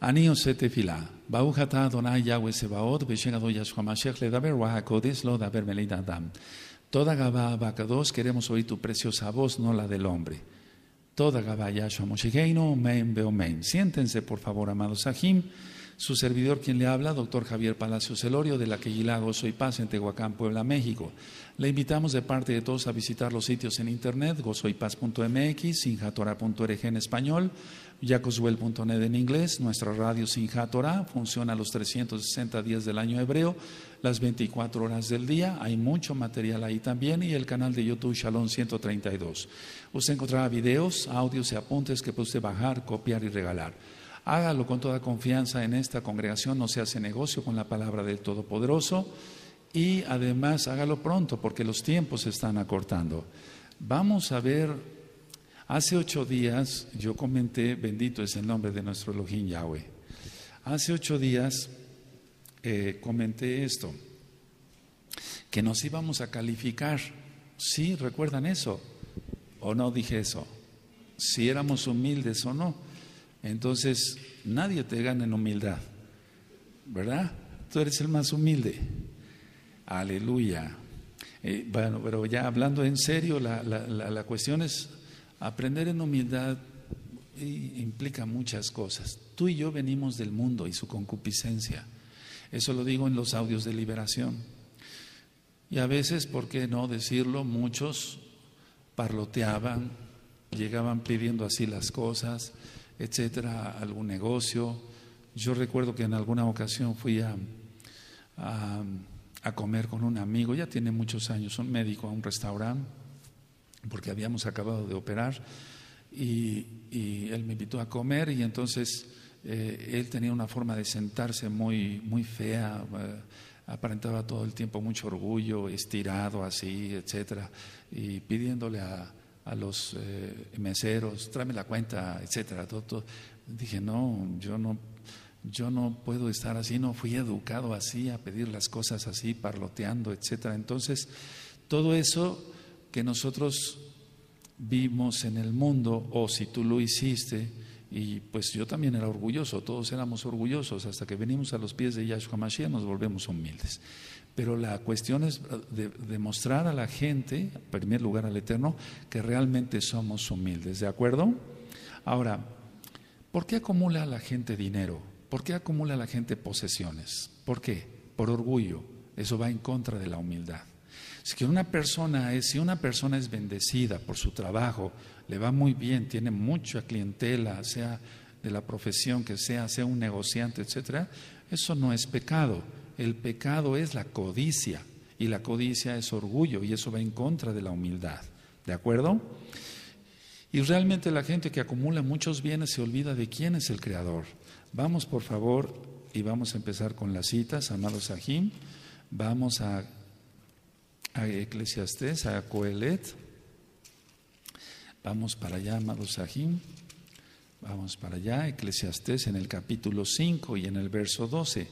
Anio se tefilá. Baujata Adonai Yahweh Sebaot, Beshegado Yahshua Mashiach, Ledaber Wahakodes, Lo Daber Melid Adam. Toda Gabá Abacados, queremos oír tu preciosa voz, no la del hombre. Toda Gabá Yahshua Moshicheinu, Omen Beomen. Siéntense, por favor, amados Sahim. Su servidor, quien le habla, doctor Javier Palacios Elorio, de la Queyilá Gozo y Paz en Tehuacán, Puebla, México. Le invitamos de parte de todos a visitar los sitios en internet, gozoypaz.mx, sinjatorah.org en español, yacoswell.net en inglés. Nuestra radio Sinjatorah funciona los 360 días del año hebreo, las 24 horas del día. Hay mucho material ahí también, y el canal de YouTube Shalom 132. Usted encontrará videos, audios y apuntes que puede usted bajar, copiar y regalar. Hágalo con toda confianza. En esta congregación no se hace negocio con la palabra del Todopoderoso, y además hágalo pronto porque los tiempos se están acortando. Vamos a ver, hace 8 días yo comenté, bendito es el nombre de nuestro Elohim Yahweh. Hace 8 días comenté esto, que nos íbamos a calificar. ¿Sí recuerdan eso? ¿O no dije eso? Si éramos humildes o no. Entonces, nadie te gana en humildad, ¿verdad? Tú eres el más humilde. Aleluya. Bueno, pero ya hablando en serio, la cuestión es aprender en humildad, implica muchas cosas. Tú y yo venimos del mundo y su concupiscencia. Eso lo digo en los audios de liberación. Y a veces, ¿por qué no decirlo? Muchos parloteaban, llegaban pidiendo así las cosas, etcétera, algún negocio. Yo recuerdo que en alguna ocasión fui a comer con un amigo, ya tiene muchos años, un médico, a un restaurante, porque habíamos acabado de operar, y él me invitó a comer, y entonces él tenía una forma de sentarse muy, muy fea, aparentaba todo el tiempo mucho orgullo, estirado así, etcétera, y pidiéndole a los meseros, tráeme la cuenta, etcétera, todo. Dije, no, yo no puedo estar así, no fui educado así, a pedir las cosas así, parloteando, etcétera. Entonces, todo eso que nosotros vimos en el mundo, o si tú lo hiciste, y pues yo también era orgulloso, todos éramos orgullosos, hasta que venimos a los pies de Yahshua Mashiach nos volvemos humildes. Pero la cuestión es demostrar a la gente, en primer lugar al Eterno, que realmente somos humildes, ¿de acuerdo? Ahora, ¿por qué acumula la gente dinero? ¿Por qué acumula la gente posesiones? ¿Por qué? Por orgullo. Eso va en contra de la humildad. Si una persona es bendecida por su trabajo, le va muy bien, tiene mucha clientela, sea de la profesión que sea un negociante, etcétera, eso no es pecado. El pecado es la codicia, y la codicia es orgullo, y eso va en contra de la humildad, ¿de acuerdo? Y realmente la gente que acumula muchos bienes se olvida de quién es el Creador. Vamos, por favor, y vamos a empezar con las citas, amados Sahim. Vamos a Eclesiastés, a Coelet. Vamos para allá, amados Sahim. Vamos para allá, Eclesiastés en el capítulo 5 y en el verso 12.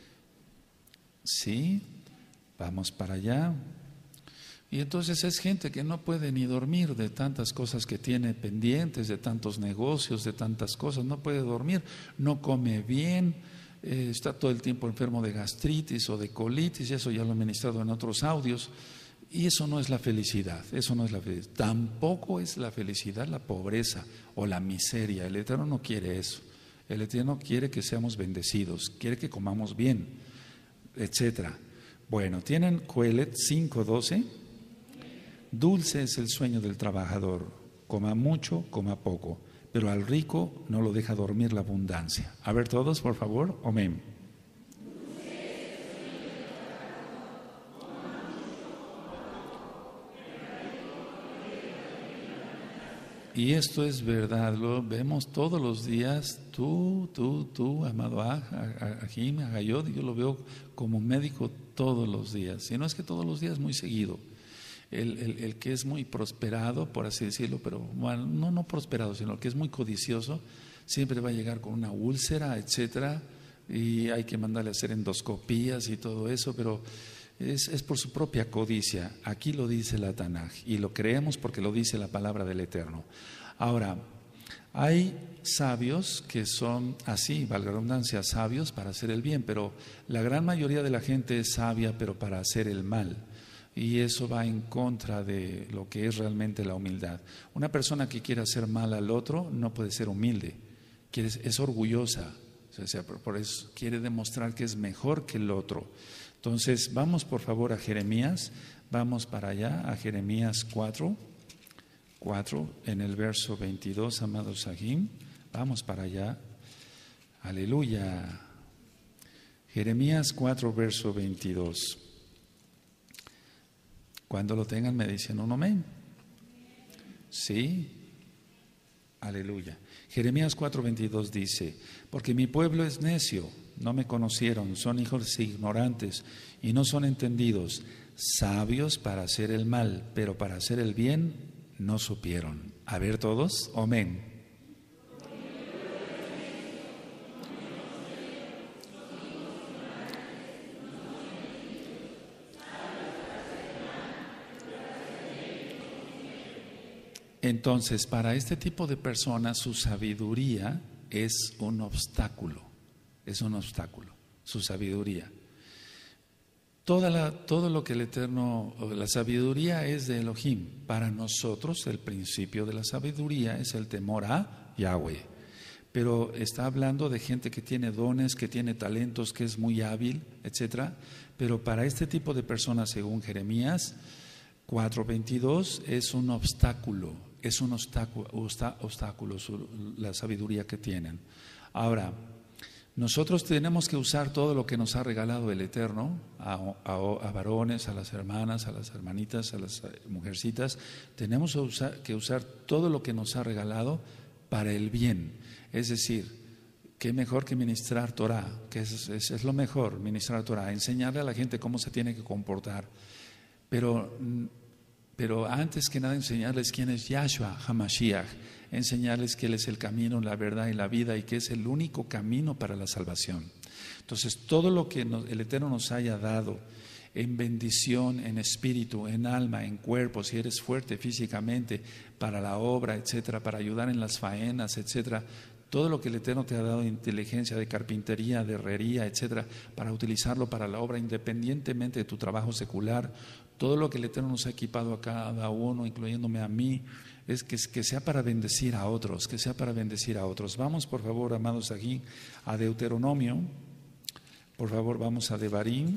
Sí, vamos para allá. Y entonces es gente que no puede ni dormir de tantas cosas que tiene pendientes, de tantos negocios, de tantas cosas, no puede dormir, no come bien, está todo el tiempo enfermo de gastritis o de colitis, y eso ya lo he ministrado en otros audios, y eso no es la felicidad, eso no es la felicidad. Tampoco es la felicidad la pobreza o la miseria. El Eterno no quiere eso. El Eterno quiere que seamos bendecidos, quiere que comamos bien, etcétera. Bueno, tienen Coelet 5:12. Dulce es el sueño del trabajador, coma mucho, coma poco, pero al rico no lo deja dormir la abundancia. A ver todos, por favor, amén. Y esto es verdad, lo vemos todos los días. Tú, amado Ajim, Agayot, yo lo veo como médico todos los días. Si no es que todos los días, muy seguido. El que es muy prosperado, por así decirlo, pero bueno, no prosperado, sino el que es muy codicioso, siempre va a llegar con una úlcera, etcétera, y hay que mandarle a hacer endoscopías y todo eso, pero es por su propia codicia. Aquí lo dice la Tanaj y lo creemos porque lo dice la palabra del Eterno. Ahora, Hay sabios que son así, valga la redundancia, sabios para hacer el bien, pero la gran mayoría de la gente es sabia, pero para hacer el mal. Y eso va en contra de lo que es realmente la humildad. Una persona que quiere hacer mal al otro no puede ser humilde, es orgullosa, o sea, por eso quiere demostrar que es mejor que el otro. Entonces, vamos por favor a Jeremías, vamos para allá, a Jeremías 4, en el verso 22, amados Sahim, vamos para allá, aleluya. Jeremías 4, verso 22. Cuando lo tengan me dicen un amén. Sí, aleluya. Jeremías 4:22 dice: porque mi pueblo es necio, no me conocieron, son hijos ignorantes y no son entendidos, sabios para hacer el mal, pero para hacer el bien no supieron. A ver todos, amén. Entonces, para este tipo de personas, su sabiduría es un obstáculo, su sabiduría. Todo lo que el Eterno, la sabiduría es de Elohim. Para nosotros, el principio de la sabiduría es el temor a Yahweh. Pero está hablando de gente que tiene dones, que tiene talentos, que es muy hábil, etcétera. Pero para este tipo de personas, según Jeremías 4:22, es un obstáculo. Es un obstáculo la sabiduría que tienen. Ahora, nosotros tenemos que usar todo lo que nos ha regalado el Eterno, a varones, a las hermanas, a las hermanitas, a las mujercitas. Tenemos que usar todo lo que nos ha regalado para el bien. Es decir, qué mejor que ministrar Torah, que es lo mejor, ministrar Torah, enseñarle a la gente cómo se tiene que comportar. Pero antes que nada enseñarles quién es Yahshua HaMashiach, enseñarles que Él es el camino, la verdad y la vida y que es el único camino para la salvación. Entonces, todo lo que el Eterno nos haya dado en bendición, en espíritu, en alma, en cuerpo, si eres fuerte físicamente, para la obra, etcétera, para ayudar en las faenas, etcétera, todo lo que el Eterno te ha dado de inteligencia, de carpintería, de herrería, etcétera, para utilizarlo para la obra, independientemente de tu trabajo secular, todo lo que el Eterno nos ha equipado a cada uno, incluyéndome a mí, es que sea para bendecir a otros, que sea para bendecir a otros. Vamos, por favor, amados, aquí a Deuteronomio. Por favor, vamos a Devarim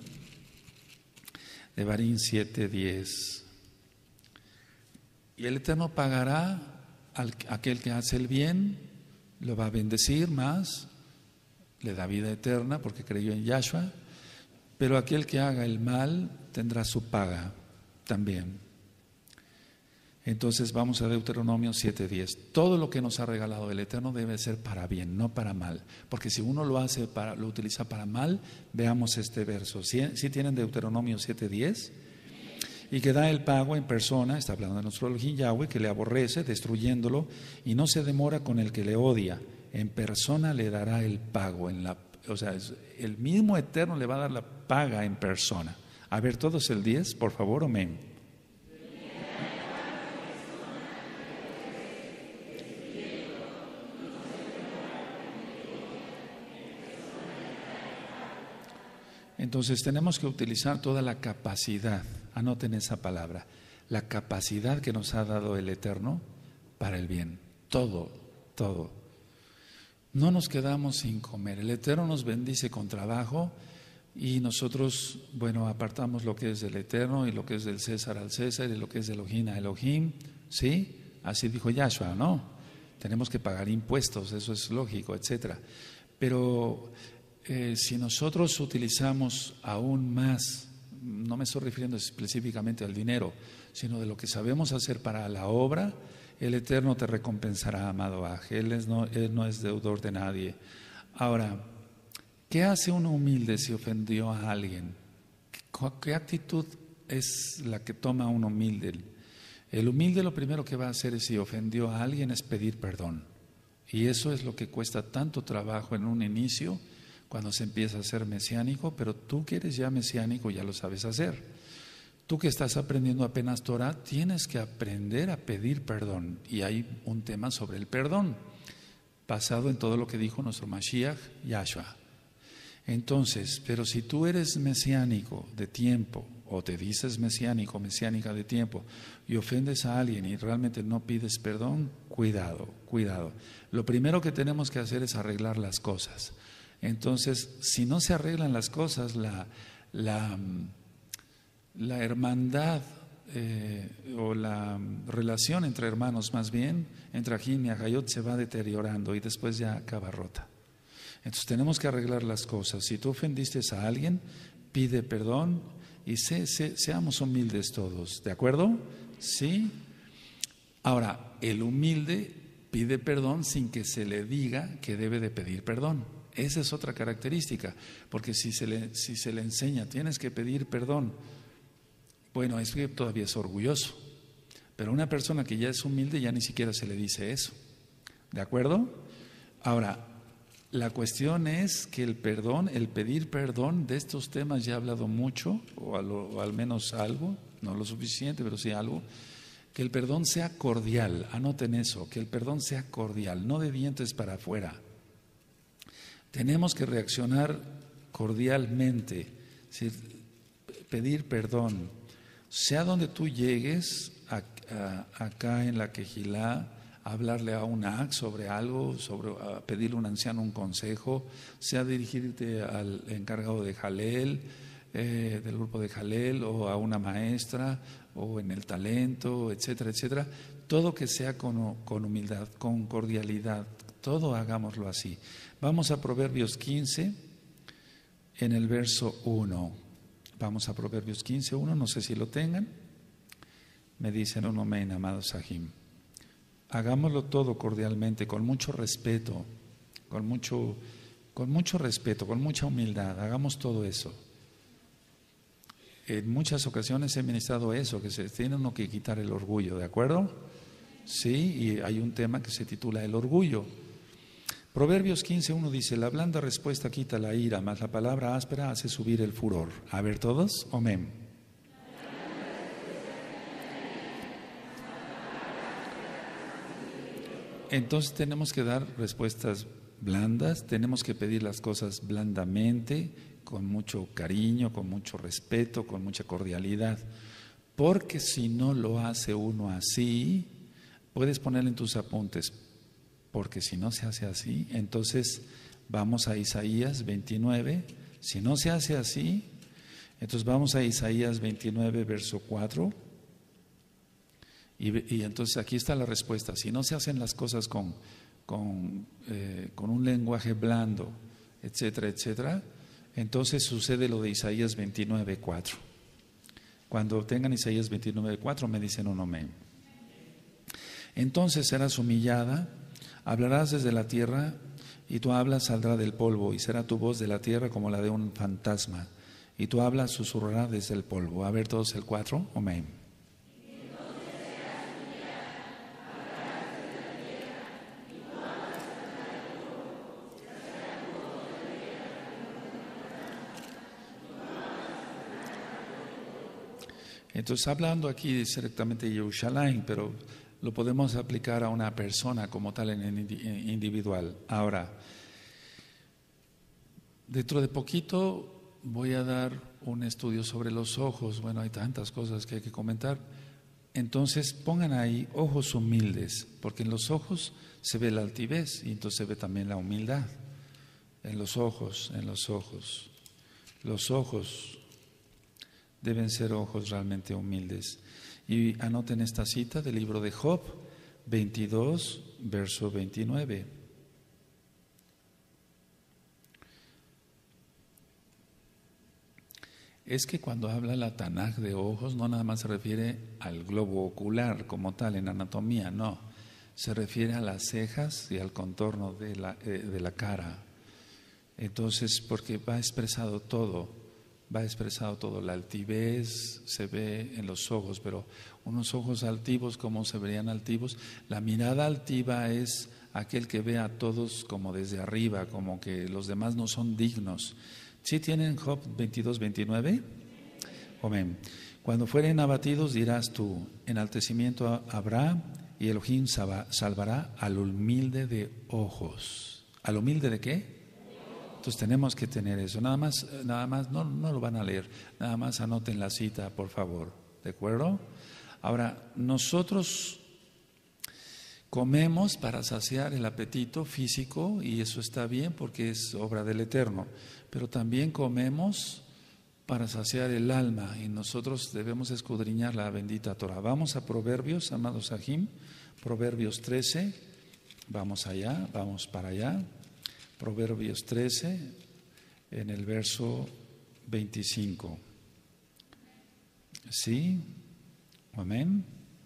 7:10. Y el Eterno pagará a aquel que hace el bien, lo va a bendecir más, le da vida eterna porque creyó en Yahshua, pero aquel que haga el mal tendrá su paga también. Entonces vamos a Deuteronomio 7:10. Todo lo que nos ha regalado el Eterno debe ser para bien, no para mal. Porque si uno lo utiliza para mal, veamos este verso. ¿Sí tienen Deuteronomio 7:10? Y que da el pago en persona, está hablando de nuestro Elohim Yahweh, que le aborrece, destruyéndolo, y no se demora con el que le odia. En persona le dará el pago. El mismo Eterno le va a dar la paga en persona. A ver, todos el 10, por favor, amén. Entonces tenemos que utilizar toda la capacidad, anoten esa palabra, la capacidad que nos ha dado el Eterno para el bien, todo. No nos quedamos sin comer, el Eterno nos bendice con trabajo y nosotros, apartamos lo que es del Eterno y lo que es del César al César y lo que es de Elohim a Elohim, ¿sí? Así dijo Yahshua, ¿no? Tenemos que pagar impuestos, eso es lógico, etcétera. Pero si nosotros utilizamos aún más, no me estoy refiriendo específicamente al dinero, sino de lo que sabemos hacer para la obra, el Eterno te recompensará, amado Aj. Él no es deudor de nadie. Ahora, ¿qué hace uno humilde si ofendió a alguien? ¿Qué actitud es la que toma un humilde? El humilde lo primero que va a hacer si ofendió a alguien es pedir perdón. Y eso es lo que cuesta tanto trabajo en un inicio, cuando se empieza a ser mesiánico, pero tú que eres ya mesiánico ya lo sabes hacer. Tú que estás aprendiendo apenas Torah, tienes que aprender a pedir perdón. Y hay un tema sobre el perdón. basado en todo lo que dijo nuestro Mashiach, Yahshua. Entonces, pero si tú eres mesiánico de tiempo, o te dices mesiánico, mesiánica de tiempo, y ofendes a alguien y realmente no pides perdón, cuidado, cuidado. Lo primero que tenemos que hacer es arreglar las cosas. Entonces, si no se arreglan las cosas, la hermandad o la relación entre hermanos, más bien, entre Ajim y Ajayot, se va deteriorando y después ya acaba rota. Entonces tenemos que arreglar las cosas. Si tú ofendiste a alguien, pide perdón y seamos humildes todos, ¿de acuerdo? ¿Sí? Ahora, el humilde pide perdón sin que se le diga que debe de pedir perdón. Esa es otra característica, porque si se le enseña, tienes que pedir perdón, bueno, es que todavía es orgulloso. Pero una persona que ya es humilde ya ni siquiera se le dice eso. ¿De acuerdo? Ahora, la cuestión es que el perdón, el pedir perdón, de estos temas ya he hablado mucho, o al menos algo, no lo suficiente, pero sí algo, que el perdón sea cordial, anoten eso, que el perdón sea cordial, no de dientes para afuera. Tenemos que reaccionar cordialmente, es decir, pedir perdón, sea donde tú llegues, acá en la Quejilá, hablarle a un AC sobre algo, a pedirle a un anciano un consejo, sea dirigirte al encargado de Jalel, del grupo de Jalel, o a una maestra, o en el talento, etcétera, etcétera. Todo que sea con humildad, con cordialidad, todo hagámoslo así. Vamos a Proverbios 15, en el verso 1. Vamos a Proverbios 15, 1, no sé si lo tengan. Me dicen un amén, amados Sahim. Hagámoslo todo cordialmente, con mucho respeto, con mucho respeto, con mucha humildad. Hagamos todo eso. En muchas ocasiones he ministrado eso, que se tiene uno que quitar el orgullo, ¿de acuerdo? Sí, y hay un tema que se titula el orgullo. Proverbios 15:1 dice: la blanda respuesta quita la ira, mas la palabra áspera hace subir el furor. A ver todos, amén. Entonces tenemos que dar respuestas blandas, tenemos que pedir las cosas blandamente, con mucho cariño, con mucho respeto, con mucha cordialidad, porque si no lo hace uno así, puedes ponerle en tus apuntes, porque si no se hace así, entonces vamos a Isaías 29, si no se hace así, entonces vamos a Isaías 29, verso 4. Y entonces aquí está la respuesta. Si no se hacen las cosas con un lenguaje blando, etcétera, etcétera, entonces sucede lo de Isaías 29:4. Cuando tengan Isaías 29:4 me dicen un amén. Entonces serás humillada, hablarás desde la tierra, y tu habla saldrá del polvo, y será tu voz de la tierra como la de un fantasma, y tu habla susurrará desde el polvo. A ver todos el 4, amén. Entonces, hablando aquí directamente de Yerushalayim, pero lo podemos aplicar a una persona como tal en individual. Ahora, dentro de poquito voy a dar un estudio sobre los ojos. Bueno, hay tantas cosas que hay que comentar. Entonces, pongan ahí ojos humildes, porque en los ojos se ve la altivez y entonces se ve también la humildad. En los ojos. Los ojos deben ser ojos realmente humildes. Y anoten esta cita del libro de Job 22, verso 29. Es que cuando habla la Tanaj de ojos, no nada más se refiere al globo ocular como tal en anatomía, no. Se refiere a las cejas y al contorno de la cara. Entonces, porque va expresado todo. La altivez se ve en los ojos, pero unos ojos altivos, ¿cómo se verían altivos? La mirada altiva es aquel que ve a todos como desde arriba, como que los demás no son dignos. ¿Sí tienen Job 22, 29? Amén. Cuando fueren abatidos dirás tú, enaltecimiento habrá y Elohim salvará al humilde de ojos. ¿Al humilde de qué? Entonces tenemos que tener eso. Nada más, no lo van a leer. Nada más anoten la cita, por favor. ¿De acuerdo? Ahora, nosotros comemos para saciar el apetito físico y eso está bien porque es obra del Eterno. Pero también comemos para saciar el alma y nosotros debemos escudriñar la bendita Torah. Vamos a Proverbios, amados Sahim, Proverbios 13. Vamos allá, vamos para allá. Proverbios 13, en el verso 25. ¿Sí? Amén.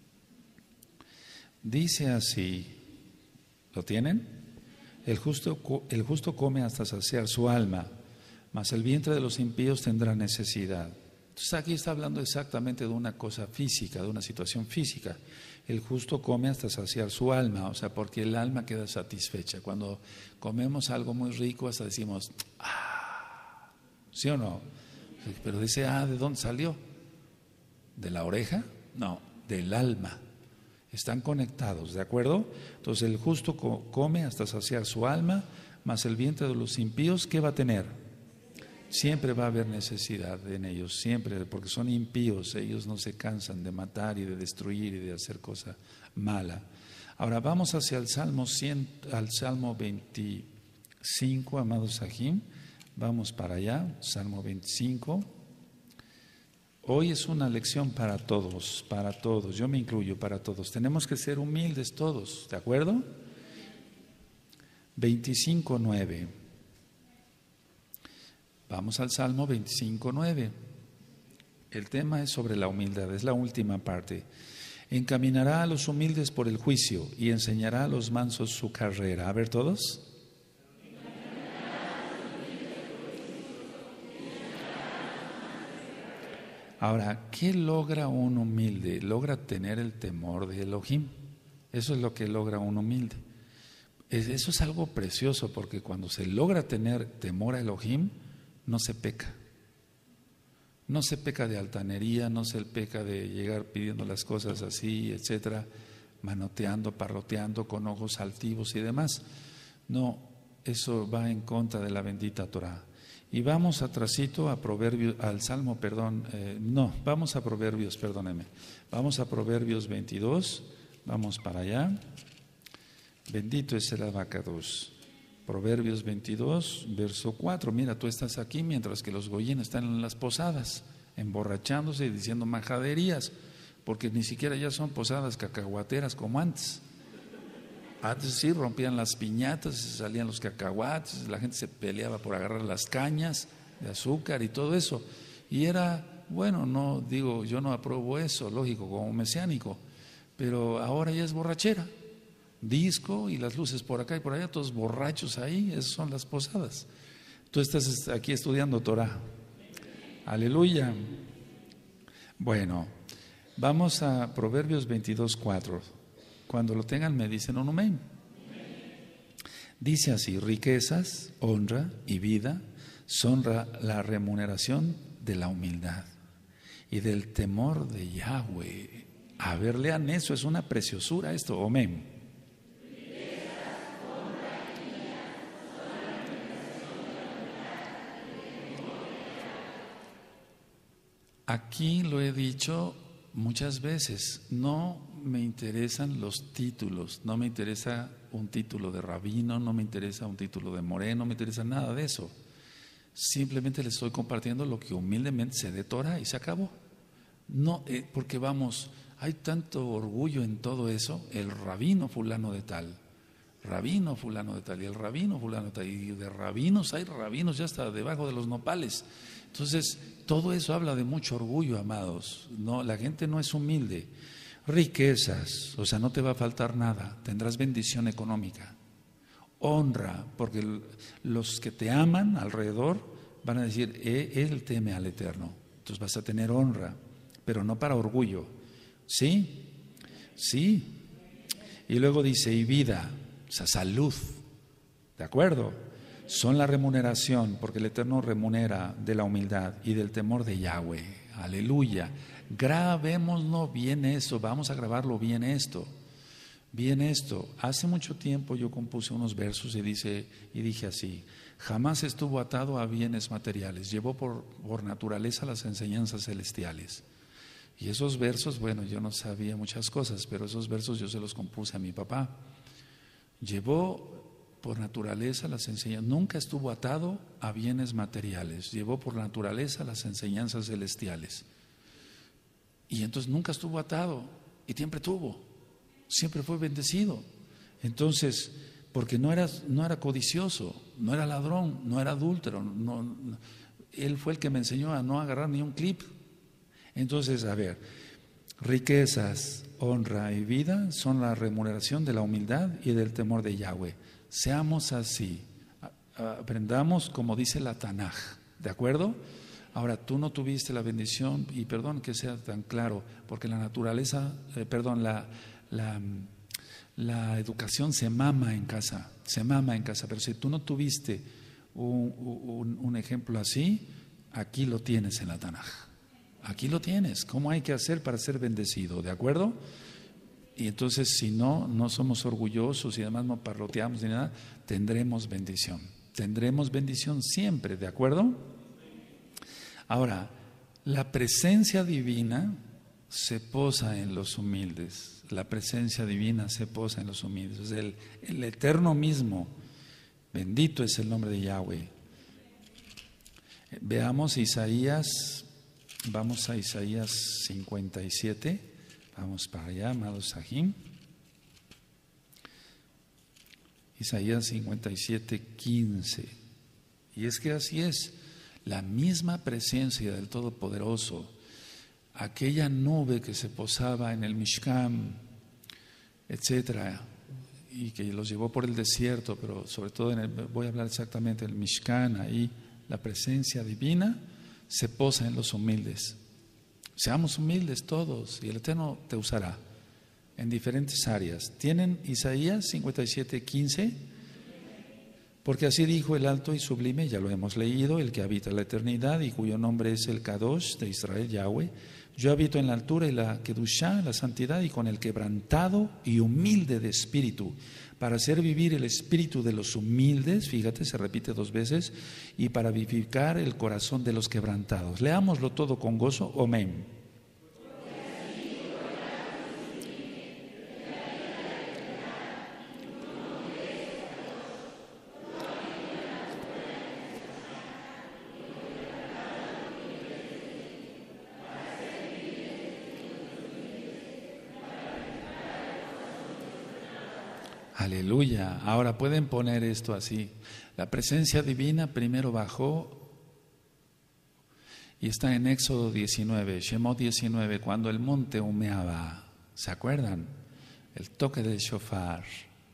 Dice así, ¿lo tienen? El justo come hasta saciar su alma, mas el vientre de los impíos tendrá necesidad. Entonces aquí está hablando exactamente de una cosa física, de una situación física. El justo come hasta saciar su alma, o sea, porque el alma queda satisfecha. Cuando comemos algo muy rico hasta decimos, ¡ah! ¿Sí o no? Pero dice, ¿de dónde salió? ¿De la oreja? No, del alma. Están conectados, ¿de acuerdo? Entonces el justo come hasta saciar su alma, mas el vientre de los impíos, ¿qué va a tener? Siempre va a haber necesidad en ellos, siempre, porque son impíos, ellos no se cansan de matar y de destruir y de hacer cosa mala. Ahora vamos hacia el Salmo 25, amados Sahim, vamos para allá, Salmo 25. Hoy es una lección para todos, yo me incluyo, para todos. Tenemos que ser humildes todos, ¿de acuerdo? 25:9. Vamos al Salmo 25:9. El tema es sobre la humildad, es la última parte. Encaminará a los humildes por el juicio y enseñará a los mansos su carrera. A ver todos. Ahora, ¿qué logra un humilde? Logra tener el temor de Elohim. Eso es lo que logra un humilde. Eso es algo precioso porque cuando se logra tener temor a Elohim, no se peca. No se peca de altanería, no se peca de llegar pidiendo las cosas así, etcétera, manoteando, parroteando con ojos altivos y demás. No, eso va en contra de la bendita Torah. Y vamos atrasito a Proverbios, vamos a Proverbios, perdóneme. Vamos a Proverbios 22, vamos para allá. Bendito es el abacados. Proverbios 22, verso 4. Mira, tú estás aquí mientras que los goyín están en las posadas, emborrachándose y diciendo majaderías, porque ni siquiera ya son posadas cacahuateras como antes. Antes sí rompían las piñatas, salían los cacahuates, la gente se peleaba por agarrar las cañas de azúcar y todo eso. Y era, bueno, no digo, yo no apruebo eso, lógico, como mesiánico, pero ahora ya es borrachera. Disco y las luces por acá y por allá, todos borrachos ahí, esas son las posadas. Tú estás aquí estudiando Torah. Aleluya. Bueno, vamos a Proverbios 22:4. Cuando lo tengan me dicen un amén. Dice así: riquezas, honra y vida son la remuneración de la humildad y del temor de Yahweh. A ver, lean eso, es una preciosura esto, amén. Aquí lo he dicho muchas veces, no me interesan los títulos, no me interesa un título de rabino, no me interesa un título de moreno, no me interesa nada de eso. Simplemente les estoy compartiendo lo que humildemente sé de Torah y se acabó. No, porque hay tanto orgullo en todo eso, el rabino fulano de tal, rabino fulano de tal, y el rabino fulano de tal, y de rabinos hay rabinos ya hasta debajo de los nopales. Entonces, todo eso habla de mucho orgullo, amados. No, la gente no es humilde. Riquezas, o sea, no te va a faltar nada, tendrás bendición económica. Honra, porque los que te aman alrededor van a decir, él teme al Eterno. Entonces vas a tener honra, pero no para orgullo. ¿Sí? Sí. Y luego dice, y vida, o sea, salud. ¿De acuerdo? Son la remuneración, porque el Eterno remunera de la humildad y del temor de Yahweh. Aleluya. Grabémoslo bien eso, vamos a grabarlo bien esto. Bien esto, hace mucho tiempo yo compuse unos versos y dije así: jamás estuvo atado a bienes materiales, llevó por naturaleza las enseñanzas celestiales. Y esos versos, bueno, yo no sabía muchas cosas, pero esos versos yo se los compuse a mi papá. Llevó por naturaleza las enseñanzas, nunca estuvo atado a bienes materiales, llevó por naturaleza las enseñanzas celestiales. Y entonces nunca estuvo atado y siempre tuvo, siempre fue bendecido. Entonces, porque no era codicioso, no era ladrón, no era adúltero, él fue el que me enseñó a no agarrar ni un clip. Entonces, a ver, riquezas, honra y vida son la remuneración de la humildad y del temor de Yahweh. Seamos así, aprendamos como dice la Tanaj, ¿de acuerdo? Ahora, tú no tuviste la bendición, y perdón que sea tan claro, porque la naturaleza, la educación se mama en casa, pero si tú no tuviste un ejemplo así, aquí lo tienes en la Tanaj. Aquí lo tienes, cómo hay que hacer para ser bendecido, ¿de acuerdo? Y entonces, si no somos orgullosos y además no parloteamos ni nada, tendremos bendición siempre, ¿de acuerdo? Ahora, la presencia divina se posa en los humildes, la presencia divina se posa en los humildes, el Eterno mismo, bendito es el nombre de Yahweh. Veamos Isaías. Vamos a Isaías 57, vamos para allá, amados Sahim. Isaías 57, 15. Y es que así es, la misma presencia del Todopoderoso, aquella nube que se posaba en el Mishkan, etcétera, y que los llevó por el desierto, pero sobre todo voy a hablar exactamente del Mishkan, ahí la presencia divina se posa en los humildes. Seamos humildes todos y el Eterno te usará en diferentes áreas. ¿Tienen Isaías 57, 15? Porque así dijo el alto y sublime, ya lo hemos leído, el que habita la eternidad y cuyo nombre es el Kadosh de Israel, Yahweh. Yo habito en la altura y la Kedushá, la santidad, y con el quebrantado y humilde de espíritu, para hacer vivir el espíritu de los humildes, fíjate, se repite 2 veces, y para vivificar el corazón de los quebrantados. Leámoslo todo con gozo, amén. Aleluya. Ahora pueden poner esto así. La presencia divina primero bajó y está en Éxodo 19, Shemot 19, cuando el monte humeaba. ¿Se acuerdan? El toque del shofar,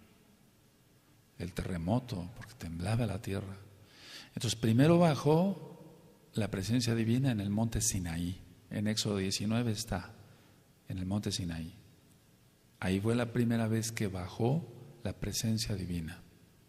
el terremoto, porque temblaba la tierra. Entonces primero bajó la presencia divina en el monte Sinaí. En Éxodo 19 está, en el monte Sinaí. Ahí fue la primera vez que bajó la presencia divina.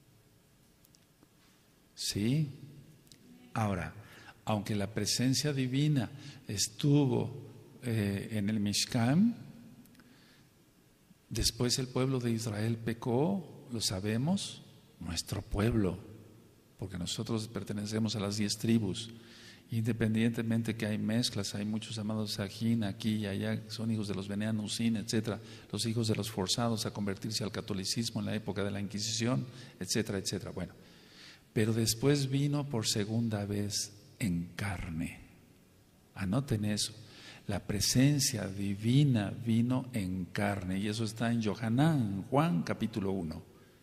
¿Sí? Ahora, aunque la presencia divina estuvo en el Mishkan, después el pueblo de Israel pecó, lo sabemos, nuestro pueblo, porque nosotros pertenecemos a las 10 tribus. Independientemente que hay mezclas, hay muchos amados Sajín aquí y allá, son hijos de los Bene Anusin, etcétera, los hijos de los forzados a convertirse al catolicismo en la época de la Inquisición, etcétera, etcétera. Bueno, pero después vino por segunda vez en carne. Anoten eso, la presencia divina vino en carne, y eso está en Yohanan, Juan capítulo 1.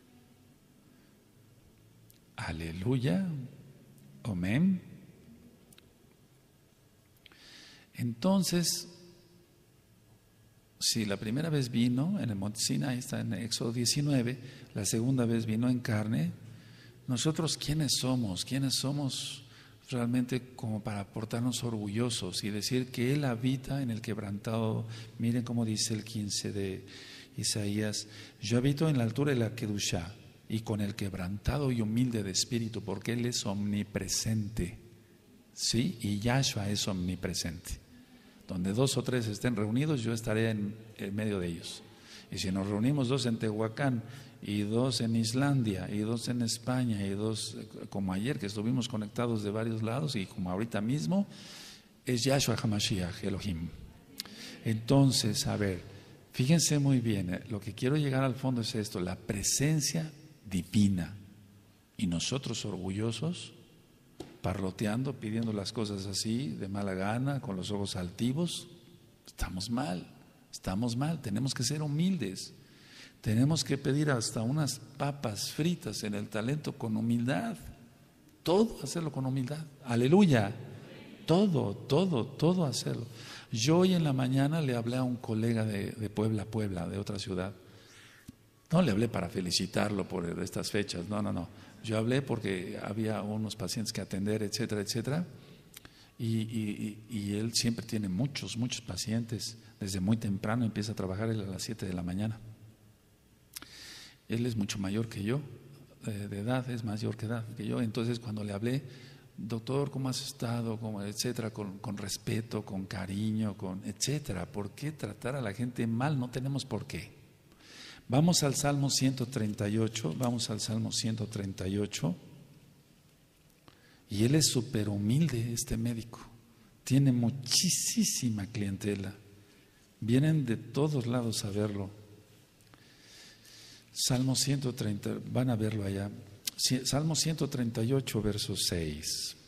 Aleluya, amén. Entonces, si la primera vez vino en el monte Sinai, está en Éxodo 19, la segunda vez vino en carne, nosotros ¿quiénes somos? ¿Quiénes somos realmente como para portarnos orgullosos y decir que Él habita en el quebrantado? Miren cómo dice el 15 de Isaías: yo habito en la altura de la Kedushá y con el quebrantado y humilde de espíritu, porque Él es omnipresente. ¿Sí? Y Yahshua es omnipresente. Donde 2 o 3 estén reunidos, yo estaré en medio de ellos. Y si nos reunimos 2 en Tehuacán y 2 en Islandia y 2 en España y 2 como ayer que estuvimos conectados de varios lados y como ahorita mismo, es Yahshua HaMashiach, Elohim. Entonces, a ver, fíjense muy bien, lo que quiero llegar al fondo es esto, la presencia divina. Y nosotros orgullosos, parloteando, pidiendo las cosas así, de mala gana, con los ojos altivos, estamos mal, tenemos que ser humildes. Tenemos que pedir hasta unas papas fritas en el talento con humildad. Todo hacerlo con humildad. Aleluya. Todo hacerlo. Yo hoy en la mañana le hablé a un colega de Puebla, de otra ciudad. No le hablé para felicitarlo por estas fechas, no. Yo hablé porque había unos pacientes que atender, etcétera. Y él siempre tiene muchos pacientes. Desde muy temprano empieza a trabajar él a las 7 de la mañana. Él es mucho mayor que yo, de edad, es mayor que yo. Entonces cuando le hablé, doctor, ¿cómo has estado? Etcétera, con respeto, con cariño, etcétera. ¿Por qué tratar a la gente mal? No tenemos por qué. Vamos al Salmo 138, y él es súper humilde, este médico. Tiene muchísima clientela. Vienen de todos lados a verlo. Salmo 130, van a verlo allá. Salmo 138, verso 6.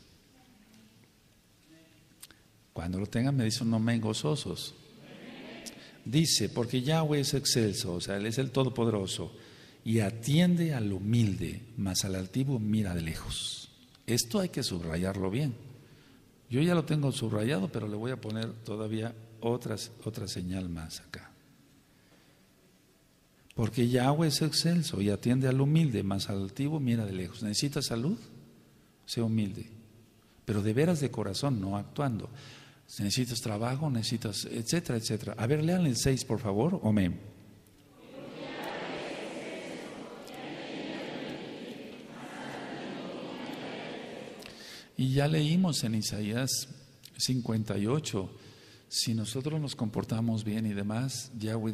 Cuando lo tengan me dicen un amén gozosos. Dice, porque Yahweh es excelso, o sea, Él es el Todopoderoso, y atiende al humilde, mas al altivo mira de lejos. Esto hay que subrayarlo bien. Yo ya lo tengo subrayado, pero le voy a poner todavía otra señal más acá. Porque Yahweh es excelso y atiende al humilde, mas al altivo mira de lejos. ¿Necesitas salud? Sé humilde, pero de veras de corazón, no actuando. ¿Necesitas trabajo? ¿Necesitas etcétera? A ver, lean el 6, por favor. Amén. Y ya leímos en Isaías 58, si nosotros nos comportamos bien y demás, Yahweh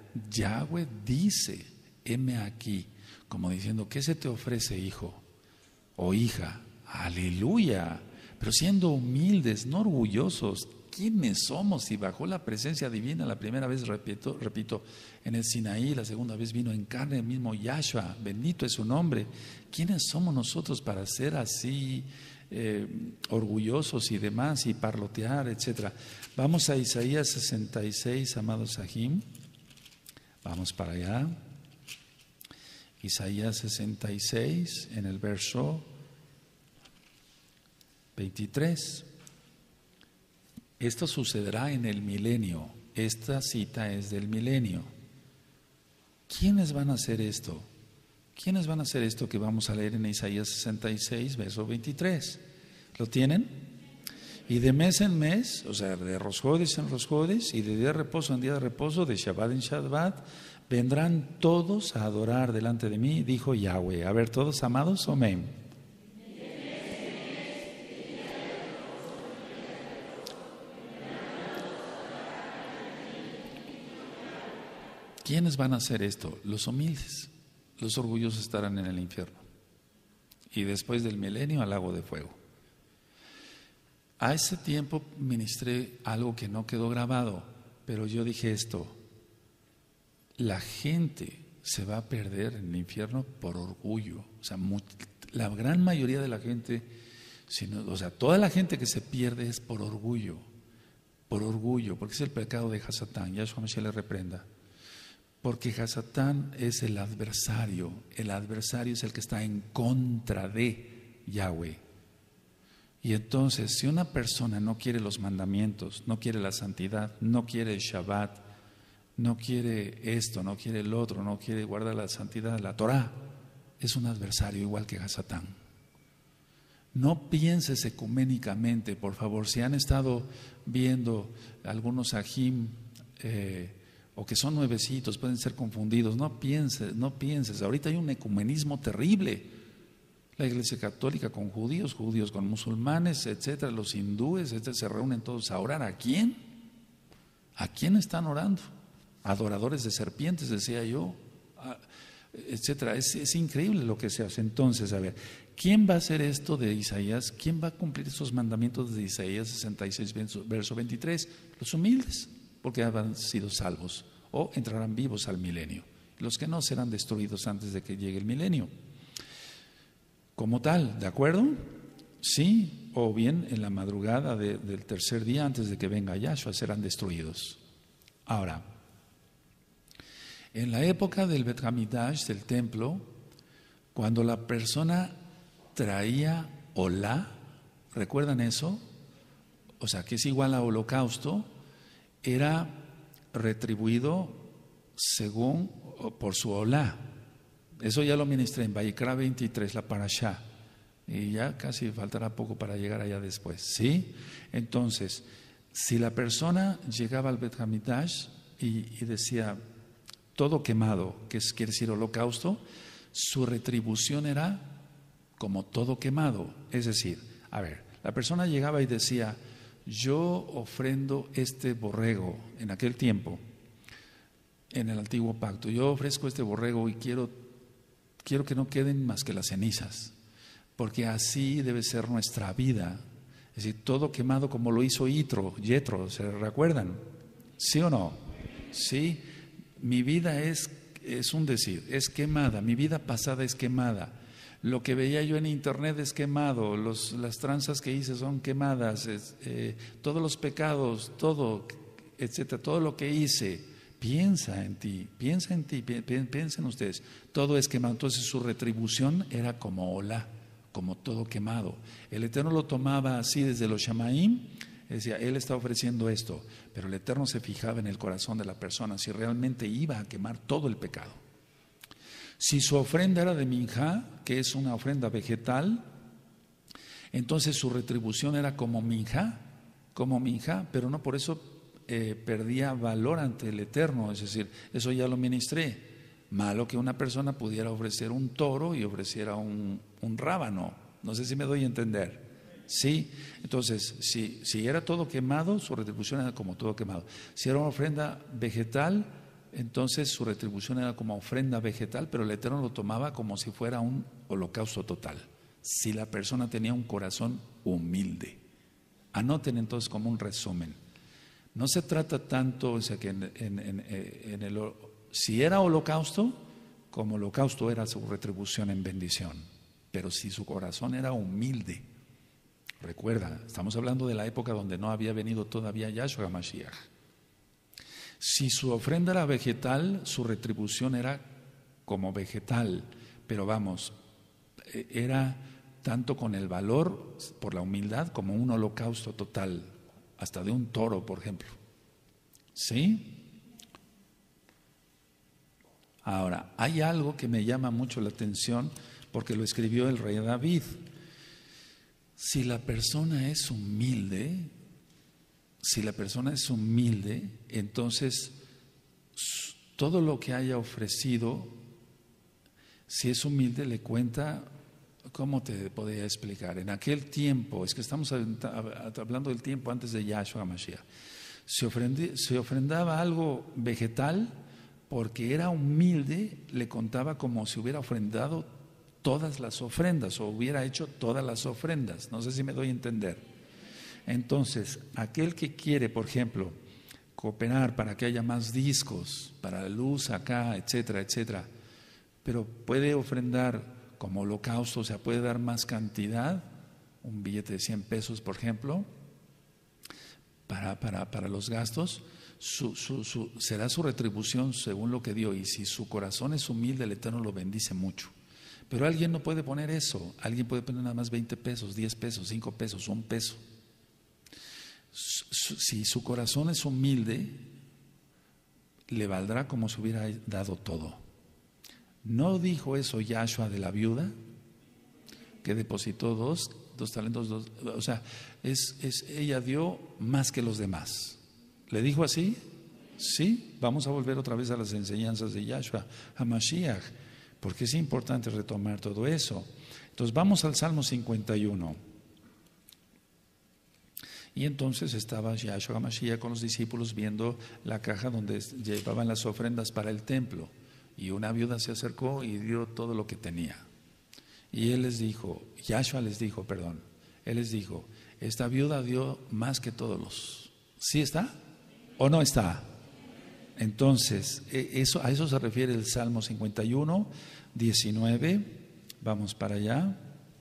dice, heme aquí, como diciendo, ¿qué se te ofrece, hijo o hija? Aleluya, pero siendo humildes, no orgullosos. ¿Quiénes somos? Si bajó la presencia divina la primera vez, repito, en el Sinaí, la segunda vez vino en carne el mismo Yahshua, bendito es su nombre. ¿Quiénes somos nosotros para ser así orgullosos y demás y parlotear, etcétera? Vamos a Isaías 66, amados Sahim. Vamos para allá. Isaías 66, en el verso 23. Esto sucederá en el milenio. Esta cita es del milenio. ¿Quiénes van a hacer esto? ¿Quiénes van a hacer esto que vamos a leer en Isaías 66, verso 23? ¿Lo tienen? Y de mes en mes, o sea, de Rosh Hodesh en Rosh Hodesh y de día de reposo en día de reposo, de Shabbat en Shabbat, vendrán todos a adorar delante de mí, dijo Yahweh. A ver, todos amados, amén. ¿Quiénes van a hacer esto? Los humildes. Los orgullosos estarán en el infierno. Y después del milenio al lago de fuego. A ese tiempo ministré algo que no quedó grabado, pero yo dije esto: la gente se va a perder en el infierno por orgullo. O sea, la gran mayoría de la gente, toda la gente que se pierde es por orgullo, porque es el pecado de Hasatán. Yahshua Mashiach le reprenda. Porque Hasatán es el adversario es el que está en contra de Yahweh. Y entonces, si una persona no quiere los mandamientos, no quiere la santidad, no quiere el Shabbat, no quiere esto, no quiere el otro, no quiere guardar la santidad, la Torah, es un adversario igual que Hasatán. No pienses ecuménicamente, por favor. Si han estado viendo algunos ajim o que son nuevecitos, pueden ser confundidos, no pienses. Ahorita hay un ecumenismo terrible. La Iglesia Católica con judíos con musulmanes, etcétera, los hindúes, etcétera, se reúnen todos a orar. ¿A quién? ¿A quién están orando? adoradores de serpientes, decía yo, etcétera. Es increíble lo que se hace. Entonces, a ver, ¿quién va a hacer esto de Isaías? ¿Quién va a cumplir estos mandamientos de Isaías 66, verso 23? Los humildes, porque habrán sido salvos o entrarán vivos al milenio. Los que no serán destruidos antes de que llegue el milenio. Como tal, ¿de acuerdo? Sí, o bien en la madrugada del tercer día antes de que venga Yahshua serán destruidos. Ahora, en la época del Bet Hamidash, del templo, cuando la persona traía olá, ¿recuerdan eso? O sea, que es igual a holocausto, era retribuido según por su olá. Eso ya lo ministré en Vayikra 23, la parashá. Y ya casi faltará poco para llegar allá después, ¿sí? Entonces, si la persona llegaba al Bet Hamidash y decía todo quemado, que quiere decir holocausto, su retribución era como todo quemado. Es decir, a ver, la persona llegaba y decía, yo ofrendo este borrego en aquel tiempo, en el antiguo pacto, yo ofrezco este borrego y quiero que no queden más que las cenizas, porque así debe ser nuestra vida. Es decir, todo quemado como lo hizo Yetro, ¿se recuerdan? ¿Sí o no? Sí, mi vida es un decir, es quemada, mi vida pasada es quemada. Lo que veía yo en internet es quemado, las tranzas que hice son quemadas, todos los pecados, todo, etcétera, todo lo que hice. Piensa en ti, piensen ustedes, todo es quemado. Entonces su retribución era como olá, como todo quemado. El Eterno lo tomaba así desde los Shamaim, decía, Él está ofreciendo esto, pero el Eterno se fijaba en el corazón de la persona, si realmente iba a quemar todo el pecado. Si su ofrenda era de minjá, que es una ofrenda vegetal, entonces su retribución era como minjá, pero no por eso perdía valor ante el Eterno. Es decir, eso ya lo ministré. Malo que una persona pudiera ofrecer un toro y ofreciera un rábano. No sé si me doy a entender. Sí, entonces si era todo quemado, su retribución era como todo quemado. Si era una ofrenda vegetal, entonces su retribución era como ofrenda vegetal, pero el Eterno lo tomaba como si fuera un holocausto total. Si la persona tenía un corazón humilde. Anoten entonces como un resumen. No se trata tanto, o sea, que si era holocausto, como holocausto era su retribución en bendición. Pero si su corazón era humilde, recuerda, estamos hablando de la época donde no había venido todavía Yahshua Mashiach. Si su ofrenda era vegetal, su retribución era como vegetal, pero vamos, era tanto con el valor por la humildad como un holocausto total, hasta de un toro, por ejemplo. ¿Sí? Ahora, hay algo que me llama mucho la atención porque lo escribió el rey David. Si la persona es humilde, entonces todo lo que haya ofrecido, si es humilde, le cuenta. ¿Cómo te podría explicar? En aquel tiempo, es que estamos hablando del tiempo antes de Yahshua Mashiach, se ofrendaba algo vegetal porque era humilde, le contaba como si hubiera ofrendado todas las ofrendas o hubiera hecho todas las ofrendas. No sé si me doy a entender. Entonces, aquel que quiere, por ejemplo, cooperar para que haya más discos, para la luz acá, etcétera, etcétera, pero puede ofrendar como holocausto, o sea, puede dar más cantidad, un billete de 100 pesos, por ejemplo, para los gastos, será su retribución según lo que dio. Y si su corazón es humilde, el Eterno lo bendice mucho. Pero alguien no puede poner eso, alguien puede poner nada más 20 pesos, 10 pesos, 5 pesos, 1 peso. Si su corazón es humilde, le valdrá como si hubiera dado todo. ¿No dijo eso Yahshua de la viuda? Que depositó dos talentos, o sea, ella dio más que los demás. ¿Le dijo así? Sí, vamos a volver otra vez a las enseñanzas de Yahshua, a Mashiach, porque es importante retomar todo eso. Entonces vamos al Salmo 51. Y entonces estaba Yahshua HaMashiach con los discípulos viendo la caja donde llevaban las ofrendas para el templo. Y una viuda se acercó y dio todo lo que tenía. Y él les dijo, Yahshua les dijo, perdón, él les dijo, esta viuda dio más que todos los. ¿Sí está o no está? Entonces, a eso se refiere el Salmo 51, 19. Vamos para allá.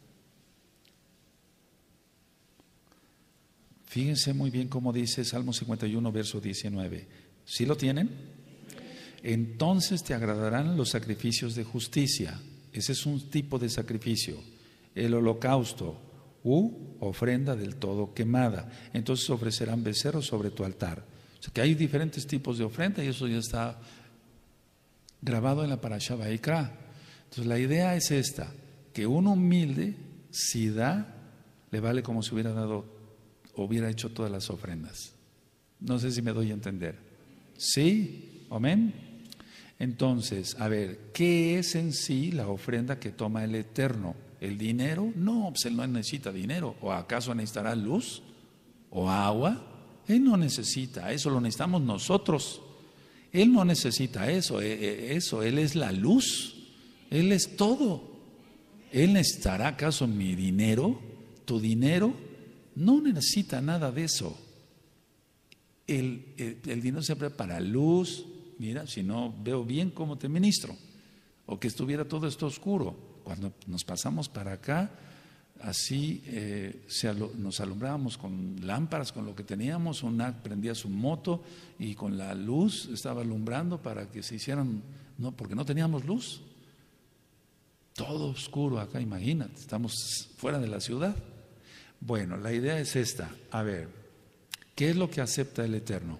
Fíjense muy bien cómo dice Salmo 51, verso 19. ¿Sí lo tienen? Entonces te agradarán los sacrificios de justicia. Ese es un tipo de sacrificio. El holocausto u ofrenda del todo quemada. Entonces ofrecerán becerros sobre tu altar. O sea que hay diferentes tipos de ofrenda y eso ya está grabado en la Parashá Vayikra. Entonces la idea es esta, que un humilde, si da, le vale como si hubiera hecho todas las ofrendas. No sé si me doy a entender. ¿Sí? ¿Amén? Entonces, a ver, ¿qué es en sí la ofrenda que toma el Eterno? ¿El dinero? No, pues Él no necesita dinero. ¿O acaso necesitará luz? ¿O agua? Él no necesita eso, lo necesitamos nosotros. Él no necesita eso, Él es la luz, Él es todo. ¿Él necesitará acaso mi dinero? ¿Tu dinero? No necesita nada de eso. El dinero siempre para luz. Mira, si no veo bien cómo te ministro, o que estuviera todo esto oscuro. Cuando nos pasamos para acá, así nos alumbrábamos con lámparas, con lo que teníamos. Una prendía su moto y con la luz estaba alumbrando para que se hicieran, no, porque no teníamos luz. Todo oscuro acá, imagínate, estamos fuera de la ciudad. Bueno, la idea es esta. A ver, ¿qué es lo que acepta el Eterno?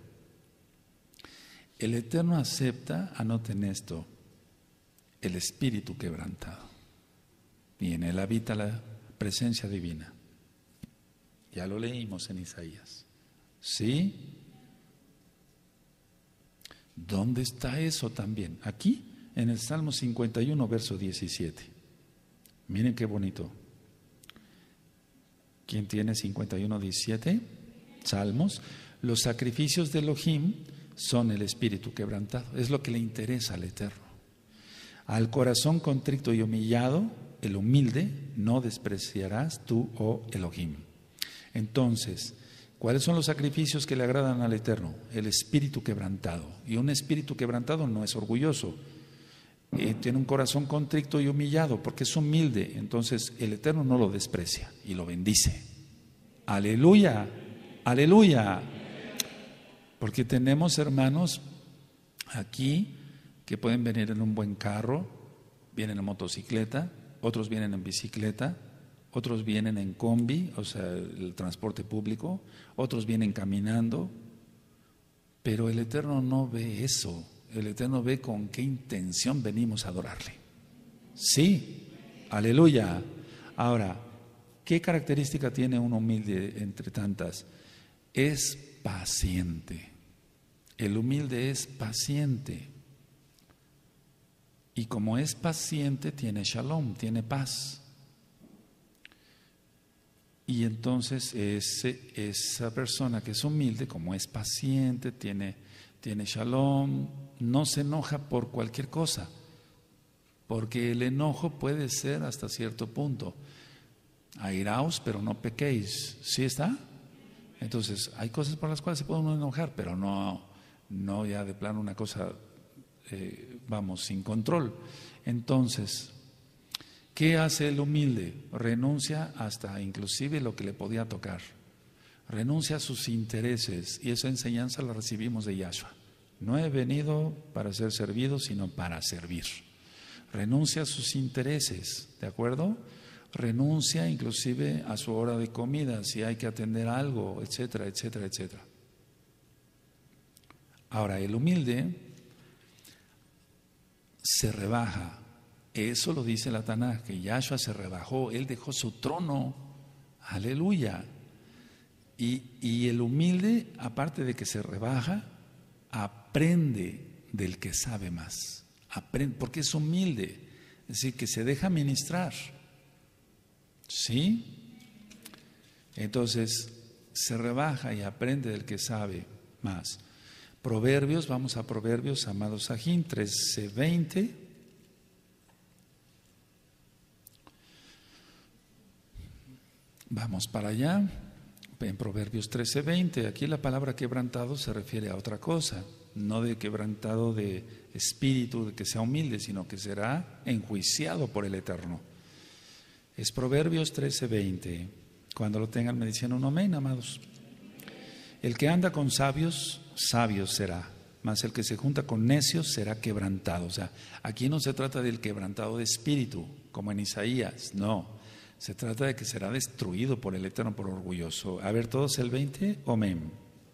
El Eterno acepta, anoten esto, el espíritu quebrantado. Y en él habita la presencia divina. Ya lo leímos en Isaías. ¿Sí? ¿Dónde está eso también? Aquí, en el Salmo 51, verso 17. Miren qué bonito. ¿Quién tiene 51, 17? Salmos. Los sacrificios de Elohim son el espíritu quebrantado. Es lo que le interesa al Eterno. Al corazón contrito y humillado, el humilde, no despreciarás tú, oh Elohim. Entonces, ¿cuáles son los sacrificios que le agradan al Eterno? El espíritu quebrantado. Y un espíritu quebrantado no es orgulloso. Tiene un corazón contrito y humillado porque es humilde. Entonces el Eterno no lo desprecia y lo bendice. Aleluya, aleluya. Porque tenemos hermanos aquí que pueden venir en un buen carro, vienen en motocicleta, otros vienen en bicicleta, otros vienen en combi, o sea, el transporte público, otros vienen caminando, pero el Eterno no ve eso. El Eterno ve con qué intención venimos a adorarle. Sí, aleluya. Ahora, ¿qué característica tiene un humilde entre tantas? Es paciente. El humilde es paciente. Y como es paciente, tiene shalom, tiene paz. Y entonces esa persona que es humilde, como es paciente, tiene shalom, no se enoja por cualquier cosa, porque el enojo puede ser hasta cierto punto. Airaos, pero no pequéis. ¿Sí está? Entonces, hay cosas por las cuales se puede uno enojar, pero no ya de plano una cosa, sin control. Entonces, ¿qué hace el humilde? Renuncia hasta inclusive lo que le podía tocar. Renuncia a sus intereses, y esa enseñanza la recibimos de Yahshua. No he venido para ser servido, sino para servir. Renuncia a sus intereses, ¿de acuerdo? Renuncia inclusive a su hora de comida, si hay que atender algo, etcétera, etcétera, etcétera. Ahora, el humilde se rebaja. Eso lo dice la Tanaj, que Yahshua se rebajó, Él dejó su trono. Aleluya. Y el humilde, aparte de que se rebaja, aprende del que sabe más. Aprende, porque es humilde, es decir, que se deja ministrar. ¿Sí? Entonces, se rebaja y aprende del que sabe más. Proverbios, vamos a Proverbios, amados Sajín, 13:20. Vamos para allá, en Proverbios 13:20. Aquí la palabra quebrantado se refiere a otra cosa, no de quebrantado de espíritu, de que sea humilde, sino que será enjuiciado por el Eterno. Es Proverbios 13:20. Cuando lo tengan me dicen un amén, amados. El que anda con sabios, sabio será, mas el que se junta con necios será quebrantado. O sea, aquí no se trata del quebrantado de espíritu, como en Isaías, no. Se trata de que será destruido por el Eterno, por orgulloso. A ver, todos el 20, amén.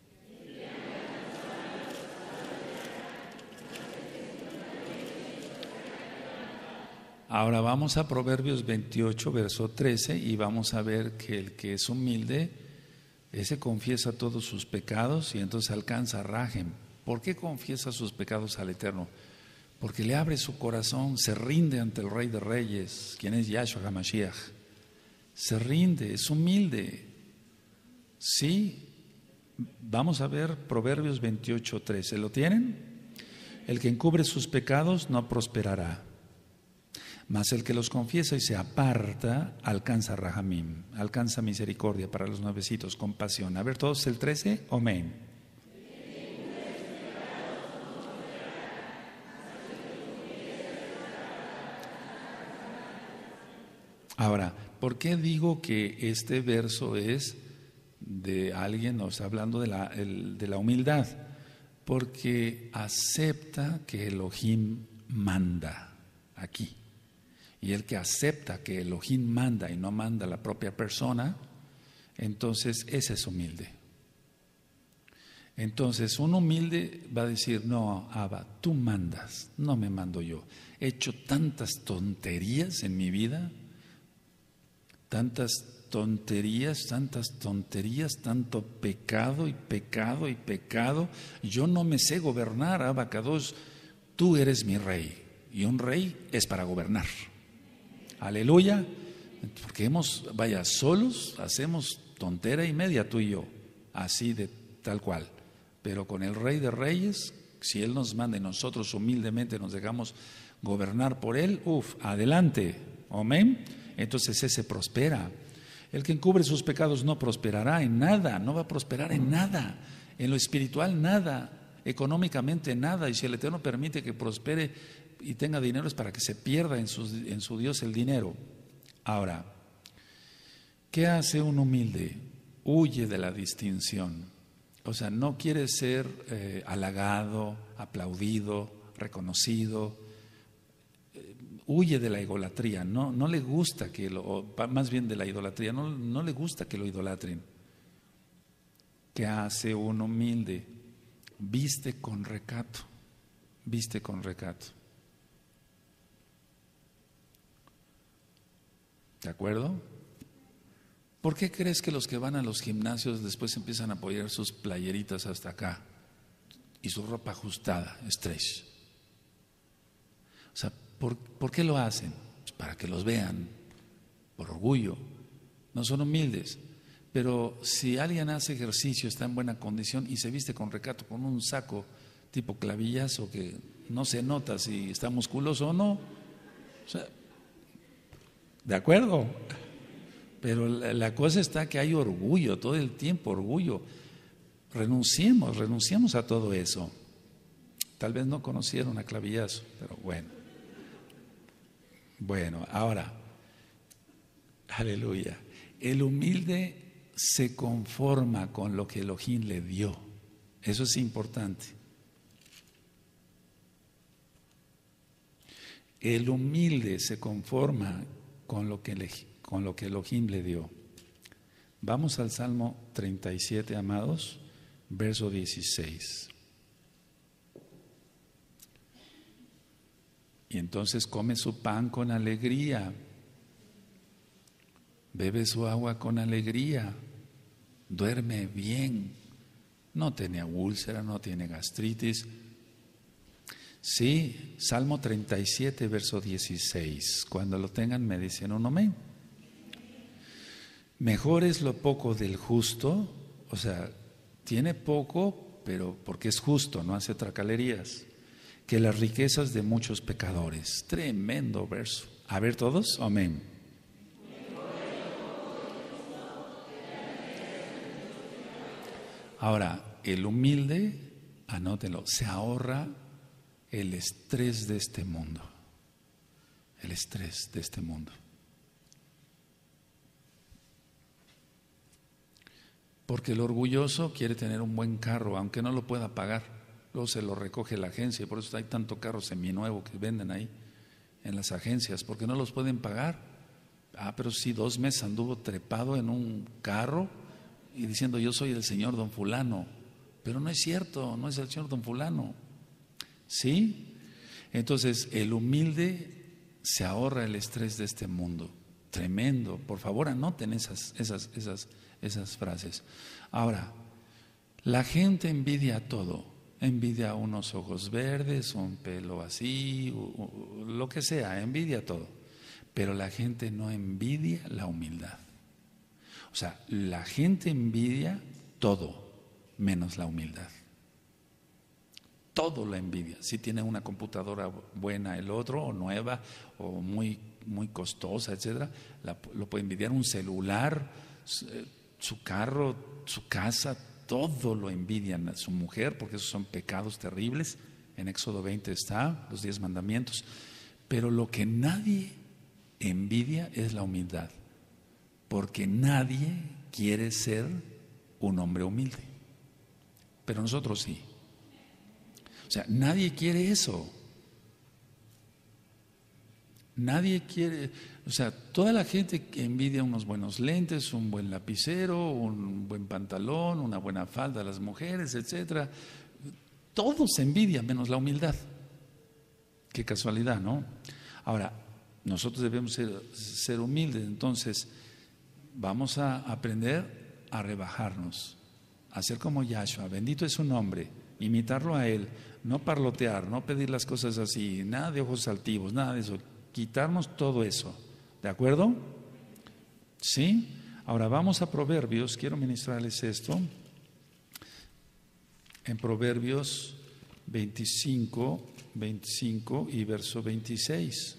Ahora vamos a Proverbios 28, verso 13, y vamos a ver que el que es humilde, ese confiesa todos sus pecados y entonces alcanza Rajem. ¿Por qué confiesa sus pecados al Eterno? Porque le abre su corazón, se rinde ante el Rey de Reyes, quien es Yahshua HaMashiach. Se rinde, es humilde. Sí, vamos a ver Proverbios 28, 13. ¿Lo tienen? El que encubre sus pecados no prosperará, mas el que los confiesa y se aparta alcanza Rahamim, alcanza misericordia para los nuevecitos, compasión. A ver todos el 13, amén. Ahora, ¿por qué digo que este verso es de alguien, nos está hablando de la humildad? Porque acepta que Elohim manda aquí. Y el que acepta que Elohim manda y no manda la propia persona, entonces ese es humilde. Entonces un humilde va a decir, no, Abba, tú mandas, no me mando yo. He hecho tantas tonterías en mi vida, tanto pecado y pecado y pecado. Yo no me sé gobernar, Abba Kadosh, tú eres mi rey. Y un rey es para gobernar. Aleluya, porque solos hacemos tontera y media tú y yo, así de tal cual, pero con el Rey de Reyes, si Él nos manda y nosotros humildemente nos dejamos gobernar por Él, adelante, amén, entonces ese prospera. El que encubre sus pecados no prosperará en nada, no va a prosperar en nada, en lo espiritual nada, económicamente nada, y si el Eterno permite que prospere y tenga dinero es para que se pierda en su Dios el dinero. Ahora, ¿qué hace un humilde? Huye de la distinción. O sea, no quiere ser halagado, aplaudido, reconocido. Huye de la idolatría. No le gusta más bien de la idolatría, no le gusta que lo idolatren. ¿Qué hace un humilde? Viste con recato. Viste con recato. ¿De acuerdo? ¿Por qué crees que los que van a los gimnasios después empiezan a apoyar sus playeritas hasta acá y su ropa ajustada, stretch? O sea, ¿por qué lo hacen? Pues para que los vean, por orgullo. No son humildes. Pero si alguien hace ejercicio, está en buena condición y se viste con recato, con un saco tipo clavillazo que no se nota si está musculoso o no, o sea, ¿de acuerdo? Pero la cosa está que hay orgullo, todo el tiempo orgullo. Renunciemos a todo eso. Tal vez no conocieron a clavillazo, pero bueno. Bueno, ahora, aleluya. El humilde se conforma con lo que Elohim le dio. Eso es importante. El humilde se conforma con lo que Elohim le dio. Vamos al Salmo 37, amados, verso 16. Y entonces come su pan con alegría, bebe su agua con alegría, duerme bien, no tiene úlcera, no tiene gastritis. Sí, Salmo 37, verso 16. Cuando lo tengan me dicen un amén. Mejor es lo poco del justo o sea, tiene poco, pero porque es justo, no hace tracalerías, que las riquezas de muchos pecadores. Tremendo verso. A ver todos, amén. Ahora, el humilde, anótenlo, se ahorra el estrés de este mundo. El estrés de este mundo. Porque el orgulloso quiere tener un buen carro, aunque no lo pueda pagar. Luego se lo recoge la agencia, y por eso hay tanto carro seminuevo que venden ahí en las agencias, porque no los pueden pagar. Pero sí, 2 meses anduvo trepado en un carro y diciendo yo soy el señor don fulano, pero no es cierto, no es el señor don fulano. ¿Sí? Entonces el humilde se ahorra el estrés de este mundo. Tremendo. Por favor, anoten esas frases. Ahora, la gente envidia todo. Envidia unos ojos verdes, un pelo así, lo que sea, envidia todo. Pero la gente no envidia la humildad. O sea, la gente envidia todo, menos la humildad. Todo la envidia. Si tiene una computadora buena el otro, o nueva, o muy costosa, etcétera, lo puede envidiar. Un celular, su carro, su casa, todo lo envidian a su mujer, porque esos son pecados terribles. En Éxodo 20 está, los 10 mandamientos. Pero lo que nadie envidia es la humildad, porque nadie quiere ser un hombre humilde. Pero nosotros sí. O sea, nadie quiere eso. Nadie quiere, o sea, toda la gente que envidia unos buenos lentes, un buen lapicero, un buen pantalón, una buena falda a las mujeres, etcétera. Todos se envidian menos la humildad. Qué casualidad, ¿no? Ahora, nosotros debemos ser humildes, entonces vamos a aprender a rebajarnos, a ser como Yahshua, bendito es su nombre, imitarlo a Él, no parlotear, no pedir las cosas así, nada de ojos altivos, nada de eso, quitarnos todo eso, ¿de acuerdo? ¿Sí? Ahora vamos a Proverbios, quiero ministrarles esto, en Proverbios 25 y verso 26.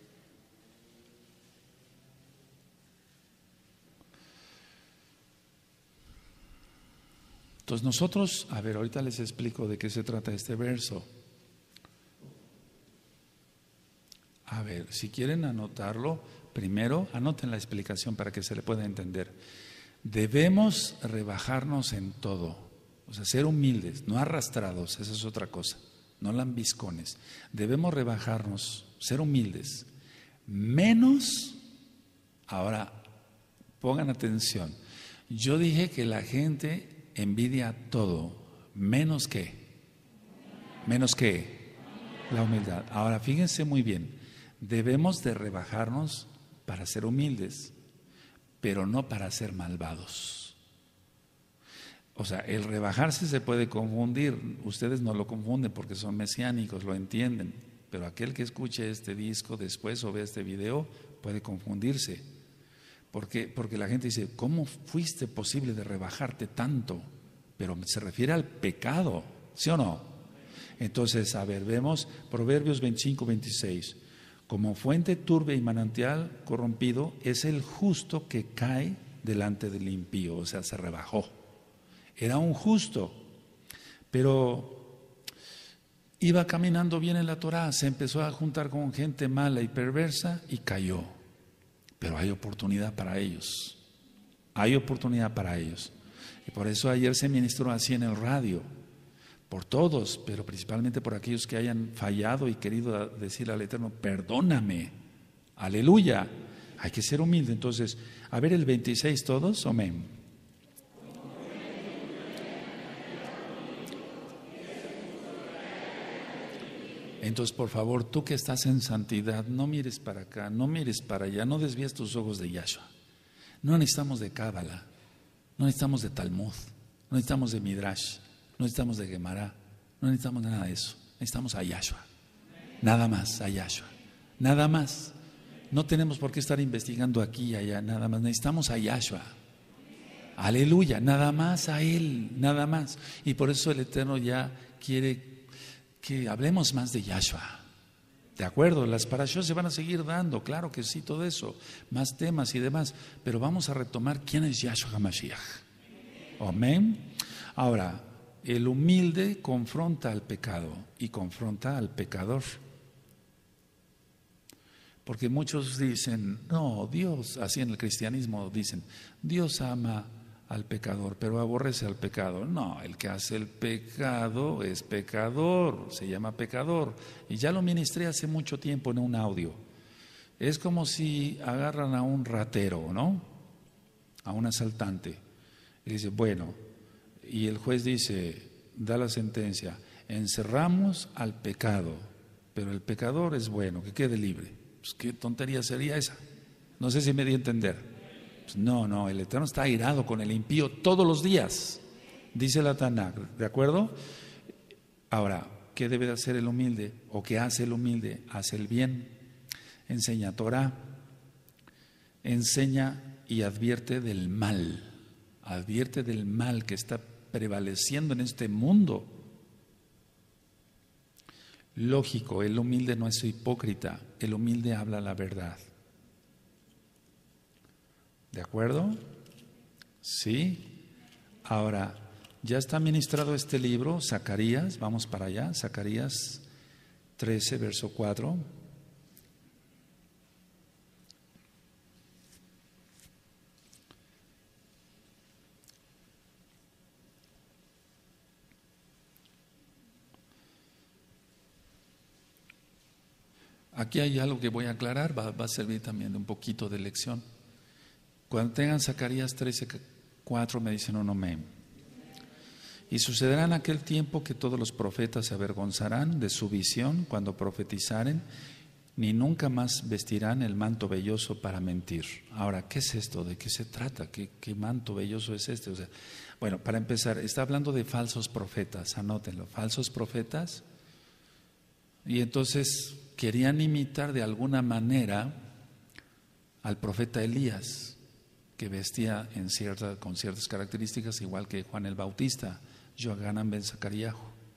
Entonces nosotros, a ver, ahorita les explico de qué se trata este verso. A ver, si quieren anotarlo, primero anoten la explicación para que se le pueda entender. Debemos rebajarnos en todo, o sea, ser humildes, no arrastrados, esa es otra cosa, no lambiscones. Debemos rebajarnos, ser humildes, menos, ahora pongan atención, yo dije que la gente envidia todo, menos que la humildad. Ahora fíjense muy bien, debemos de rebajarnos para ser humildes, pero no para ser malvados. O sea, el rebajarse se puede confundir, ustedes no lo confunden porque son mesiánicos, lo entienden, pero aquel que escuche este disco después o vea este video puede confundirse. Porque la gente dice, ¿cómo fuiste posible de rebajarte tanto? Pero se refiere al pecado, ¿sí o no? Entonces, a ver, vemos Proverbios 25, 26. Como fuente turbia y manantial corrompido es el justo que cae delante del impío, o sea, se rebajó. Era un justo, pero iba caminando bien en la Torá, se empezó a juntar con gente mala y perversa y cayó. Pero hay oportunidad para ellos, hay oportunidad para ellos. Y por eso ayer se ministró así en el radio, por todos, pero principalmente por aquellos que hayan fallado y querido decir al Eterno, perdóname, aleluya. Hay que ser humilde. Entonces, a ver el 26 todos, amén. Entonces, por favor, tú que estás en santidad, no mires para acá, no mires para allá, no desvíes tus ojos de Yahshua. No necesitamos de Cábala, no necesitamos de Talmud, no necesitamos de Midrash, no necesitamos de Gemara, no necesitamos nada de eso. Necesitamos a Yahshua, nada más, a Yahshua, nada más. No tenemos por qué estar investigando aquí y allá, nada más. Necesitamos a Yahshua. Aleluya, nada más a Él, nada más. Y por eso el Eterno ya quiere que hablemos más de Yahshua. De acuerdo, las parashot se van a seguir dando, claro que sí, todo eso, más temas y demás, pero vamos a retomar quién es Yahshua HaMashiach. Amén. Ahora, el humilde confronta al pecado y confronta al pecador. Porque muchos dicen, no, Dios, así en el cristianismo dicen, Dios ama al pecador, pero aborrece al pecado. No, el que hace el pecado es pecador, se llama pecador. Y ya lo ministré hace mucho tiempo en un audio. Es como si agarran a un ratero, ¿no? A un asaltante. Y dice, bueno, y el juez dice, da la sentencia, encerramos al pecado, pero el pecador es bueno, que quede libre. Pues qué tontería sería esa. No sé si me di a entender. No, el Eterno está airado con el impío todos los días, dice la Tanakh, ¿de acuerdo? Ahora, ¿qué debe de hacer el humilde? ¿O qué hace el humilde? Hace el bien, enseña Torah, enseña y advierte del mal que está prevaleciendo en este mundo. Lógico, el humilde no es hipócrita, el humilde habla la verdad. ¿De acuerdo? Sí. Ahora, ya está ministrado este libro, Zacarías, vamos para allá, Zacarías 13, verso 4. Aquí hay algo que voy a aclarar, va a servir también de un poquito de lección. Cuando tengan Zacarías 13:4 me dicen un amén. Y sucederá en aquel tiempo que todos los profetas se avergonzarán de su visión cuando profetizaren, ni nunca más vestirán el manto velloso para mentir. Ahora, ¿qué es esto? ¿De qué se trata? ¿Qué manto velloso es este? O sea, bueno, para empezar, está hablando de falsos profetas, anótenlo, falsos profetas. Y entonces querían imitar de alguna manera al profeta Elías, que vestía con ciertas características, igual que Juan el Bautista, Yohanan ben Zacarías.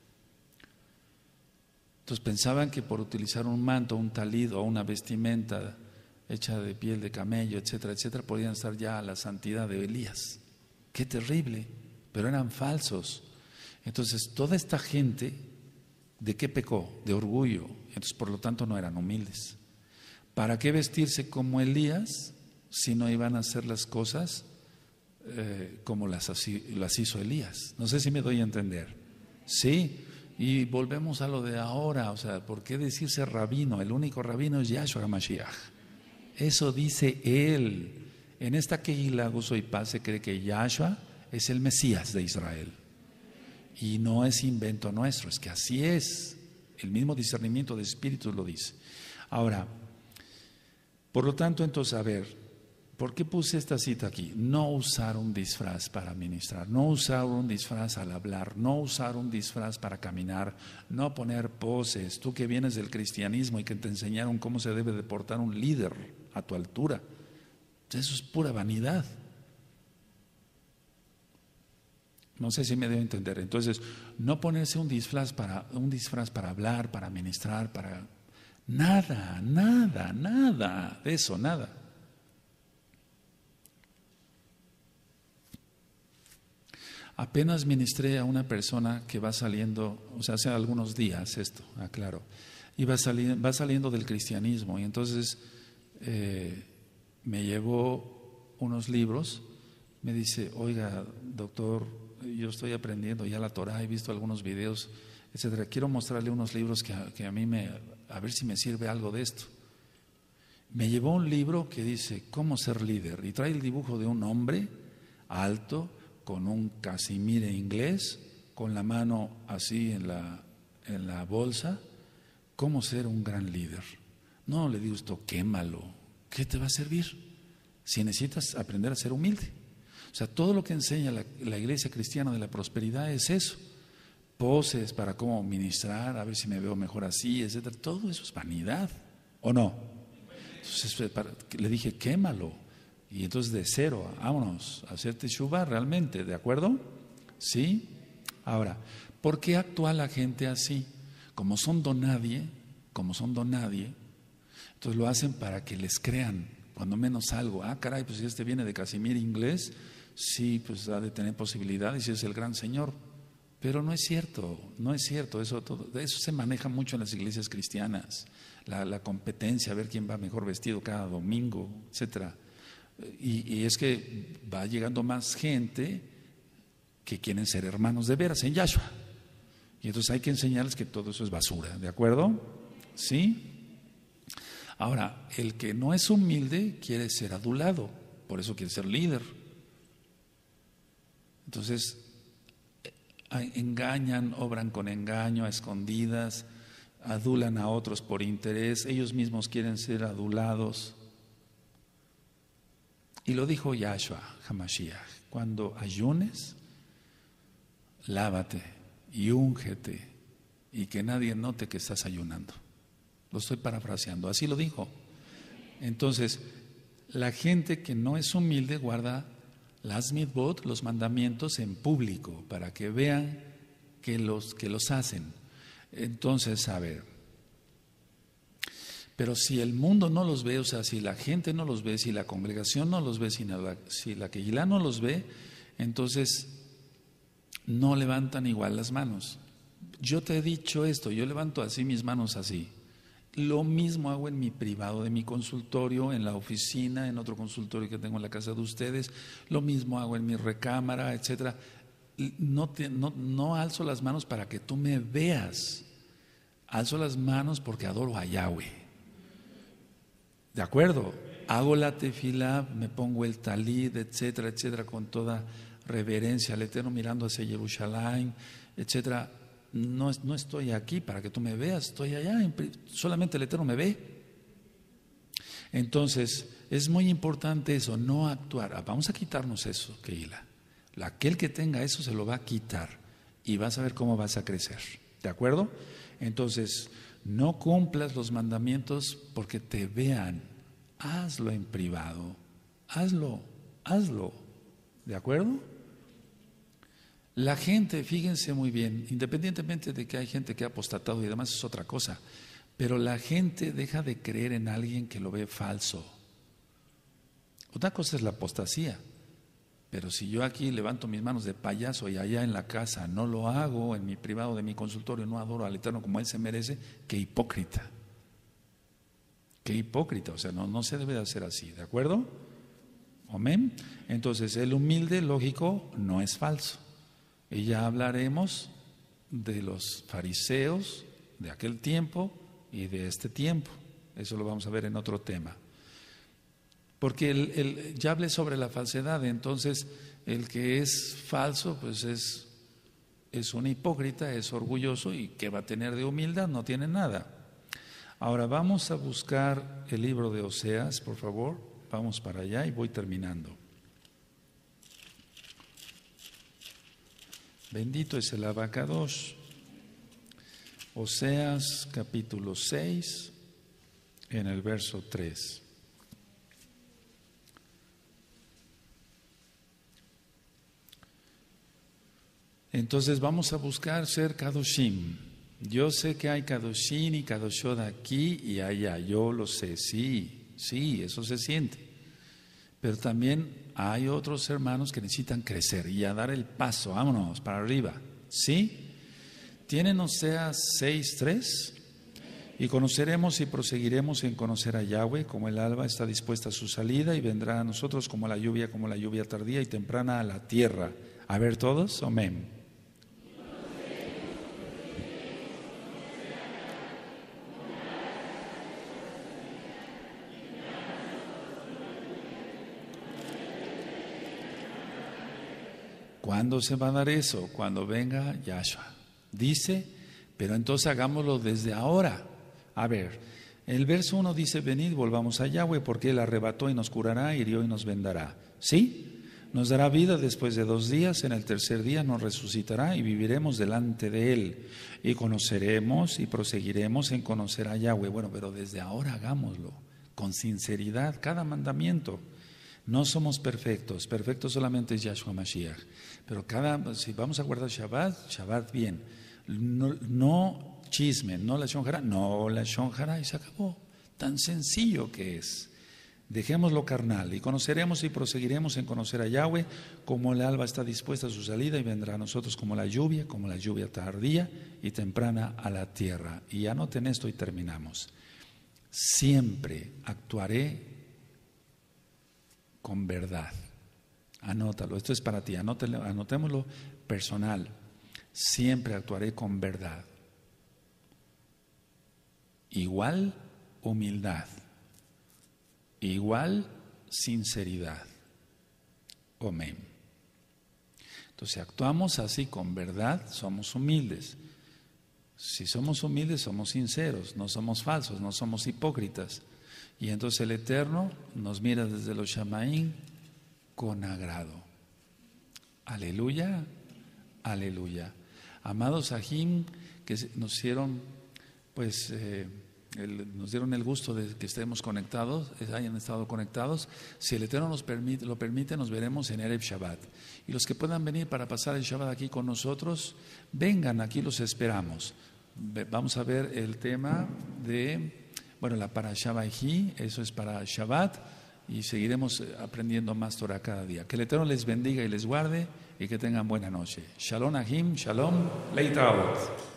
Entonces pensaban que por utilizar un manto, un talid o una vestimenta hecha de piel de camello, etcétera, etcétera, podían estar ya a la santidad de Elías. ¡Qué terrible! Pero eran falsos. Entonces toda esta gente, ¿de qué pecó? De orgullo. Entonces por lo tanto no eran humildes. ¿Para qué vestirse como Elías si no iban a hacer las cosas como las hizo Elías? No sé si me doy a entender. Sí, y volvemos a lo de ahora, o sea, ¿por qué decirse rabino? El único rabino es Yahshua HaMashiach. Eso dice él. En esta Kehilá, Gozo y Paz, se cree que Yahshua es el Mesías de Israel. Y no es invento nuestro, es que así es. El mismo discernimiento de espíritus lo dice. Ahora, por lo tanto, entonces, a ver, ¿por qué puse esta cita aquí? No usar un disfraz para ministrar, no usar un disfraz al hablar, no usar un disfraz para caminar, no poner poses. Tú que vienes del cristianismo y que te enseñaron cómo se debe de portar un líder a tu altura, eso es pura vanidad. No sé si me debo entender. Entonces, no ponerse un disfraz para hablar, para ministrar, para nada de eso, nada. Apenas ministré a una persona que va saliendo, o sea, hace algunos días esto, aclaro, y va saliendo del cristianismo, y entonces me llevó unos libros, me dice, oiga, doctor, yo estoy aprendiendo ya la Torah, he visto algunos videos, etcétera, quiero mostrarle unos libros que a mí a ver si me sirve algo de esto. Me llevó un libro que dice, ¿cómo ser líder? Y trae el dibujo de un hombre alto, con un casimire inglés, con la mano así en la bolsa, ¿cómo ser un gran líder? No, le digo esto, quémalo, ¿qué te va a servir? Si necesitas aprender a ser humilde. O sea, todo lo que enseña la iglesia cristiana de la prosperidad es eso. Poses para cómo ministrar, a ver si me veo mejor así, etcétera. Todo eso es vanidad, ¿o no? Entonces le dije, quémalo. Y entonces de cero, vámonos, a hacer teshuvá realmente, ¿de acuerdo? ¿Sí? Ahora, ¿por qué actúa la gente así? Como son donadie, entonces lo hacen para que les crean, cuando menos algo. Ah, caray, pues si este viene de Casimir inglés, sí, pues ha de tener posibilidades y es el gran señor. Pero no es cierto, eso se maneja mucho en las iglesias cristianas, la competencia, a ver quién va mejor vestido cada domingo, etcétera. Y es que va llegando más gente que quieren ser hermanos de veras en Yahshua. Y entonces hay que enseñarles que todo eso es basura, ¿de acuerdo? ¿Sí? Ahora, el que no es humilde quiere ser adulado, por eso quiere ser líder. Entonces, engañan, obran con engaño, a escondidas, adulan a otros por interés, ellos mismos quieren ser adulados. Y lo dijo Yahshua HaMashiach: cuando ayunes, lávate y úngete y que nadie note que estás ayunando. Lo estoy parafraseando, así lo dijo. Entonces, la gente que no es humilde guarda las mitzvot, los mandamientos, en público para que vean que los hacen. Entonces, a ver, pero si el mundo no los ve, o sea, si la gente no los ve, si la congregación no los ve, si la Kehilá no los ve, entonces no levantan igual las manos. Yo te he dicho esto, yo levanto así mis manos así. Lo mismo hago en mi privado de mi consultorio, en la oficina, en otro consultorio que tengo en la casa de ustedes. Lo mismo hago en mi recámara, etcétera. No alzo las manos para que tú me veas. Alzo las manos porque adoro a Yahweh. ¿De acuerdo? Hago la tefilá, me pongo el talid, etcétera, etcétera, con toda reverencia al Eterno, mirando hacia Jerusalén, etcétera. No estoy aquí para que tú me veas, estoy allá, solamente el Eterno me ve. Entonces, es muy importante eso, no actuar. Vamos a quitarnos eso, Kehilá. Aquel que tenga eso se lo va a quitar y vas a ver cómo vas a crecer. ¿De acuerdo? Entonces, no cumplas los mandamientos porque te vean. Hazlo en privado. Hazlo. ¿De acuerdo? La gente, fíjense muy bien, independientemente de que hay gente que ha apostatado y demás, es otra cosa, pero la gente deja de creer en alguien que lo ve falso. Otra cosa es la apostasía, pero si yo aquí levanto mis manos de payaso y allá en la casa no lo hago, en mi privado de mi consultorio no adoro al Eterno como Él se merece, qué hipócrita. Qué hipócrita, o sea, no se debe de hacer así, ¿de acuerdo? Amén. Entonces, el humilde, lógico, no es falso. Y ya hablaremos de los fariseos de aquel tiempo y de este tiempo. Eso lo vamos a ver en otro tema. Porque ya hablé sobre la falsedad, entonces el que es falso pues es un hipócrita, es orgulloso, y ¿qué va a tener de humildad? No tiene nada. Ahora vamos a buscar el libro de Oseas, por favor. Vamos para allá y voy terminando. Bendito es el Abacadosh. Oseas capítulo 6, en el verso 3. Entonces vamos a buscar ser Kadoshim. Yo sé que hay Kadoshim y Kadoshot aquí y allá, yo lo sé, sí, eso se siente. Pero también hay otros hermanos que necesitan crecer y a dar el paso, vámonos, para arriba, ¿sí? ¿Tienen Oseas 6:3? Y conoceremos y proseguiremos en conocer a Yahweh, como el alba está dispuesta a su salida y vendrá a nosotros como la lluvia tardía y temprana a la tierra. A ver todos, amén. ¿Cuándo se va a dar eso? Cuando venga Yahshua. Dice, pero entonces hagámoslo desde ahora. A ver, el verso 1 dice, venid, volvamos a Yahweh, porque Él arrebató y nos curará, hirió y nos vendará. ¿Sí? Nos dará vida después de 2 días, en el tercer día nos resucitará y viviremos delante de Él. Y conoceremos y proseguiremos en conocer a Yahweh. Bueno, pero desde ahora hagámoslo, con sinceridad, cada mandamiento. No somos perfectos, perfecto solamente es Yahshua Mashiach. Pero si vamos a guardar Shabbat, Shabbat bien. No chisme, no la Shon Hara, no la Shon Hara y se acabó. Tan sencillo que es. Dejemos lo carnal y conoceremos y proseguiremos en conocer a Yahweh, como el alba está dispuesta a su salida y vendrá a nosotros como la lluvia tardía y temprana a la tierra. Y anoten esto y terminamos. Siempre actuaré con verdad. Anótalo, esto es para ti, anotémoslo personal. Siempre actuaré con verdad. Igual humildad. Igual sinceridad. Amén. Entonces, actuamos así con verdad, somos humildes. Si somos humildes, somos sinceros, no somos falsos, no somos hipócritas. Y entonces el Eterno nos mira desde los Shamaín con agrado. Aleluya, aleluya. Amados Ajim, que nos hicieron, nos dieron el gusto de que estemos conectados, hayan estado conectados. Si el Eterno lo permite, nos veremos en Erev Shabbat. Y los que puedan venir para pasar el Shabbat aquí con nosotros, vengan, aquí los esperamos. Vamos a ver el tema de, la Parashá Vayhi, eso es para Shabbat, y seguiremos aprendiendo más Torah cada día. Que el Eterno les bendiga y les guarde, y que tengan buena noche. Shalom Ahim, Shalom, Leitraot.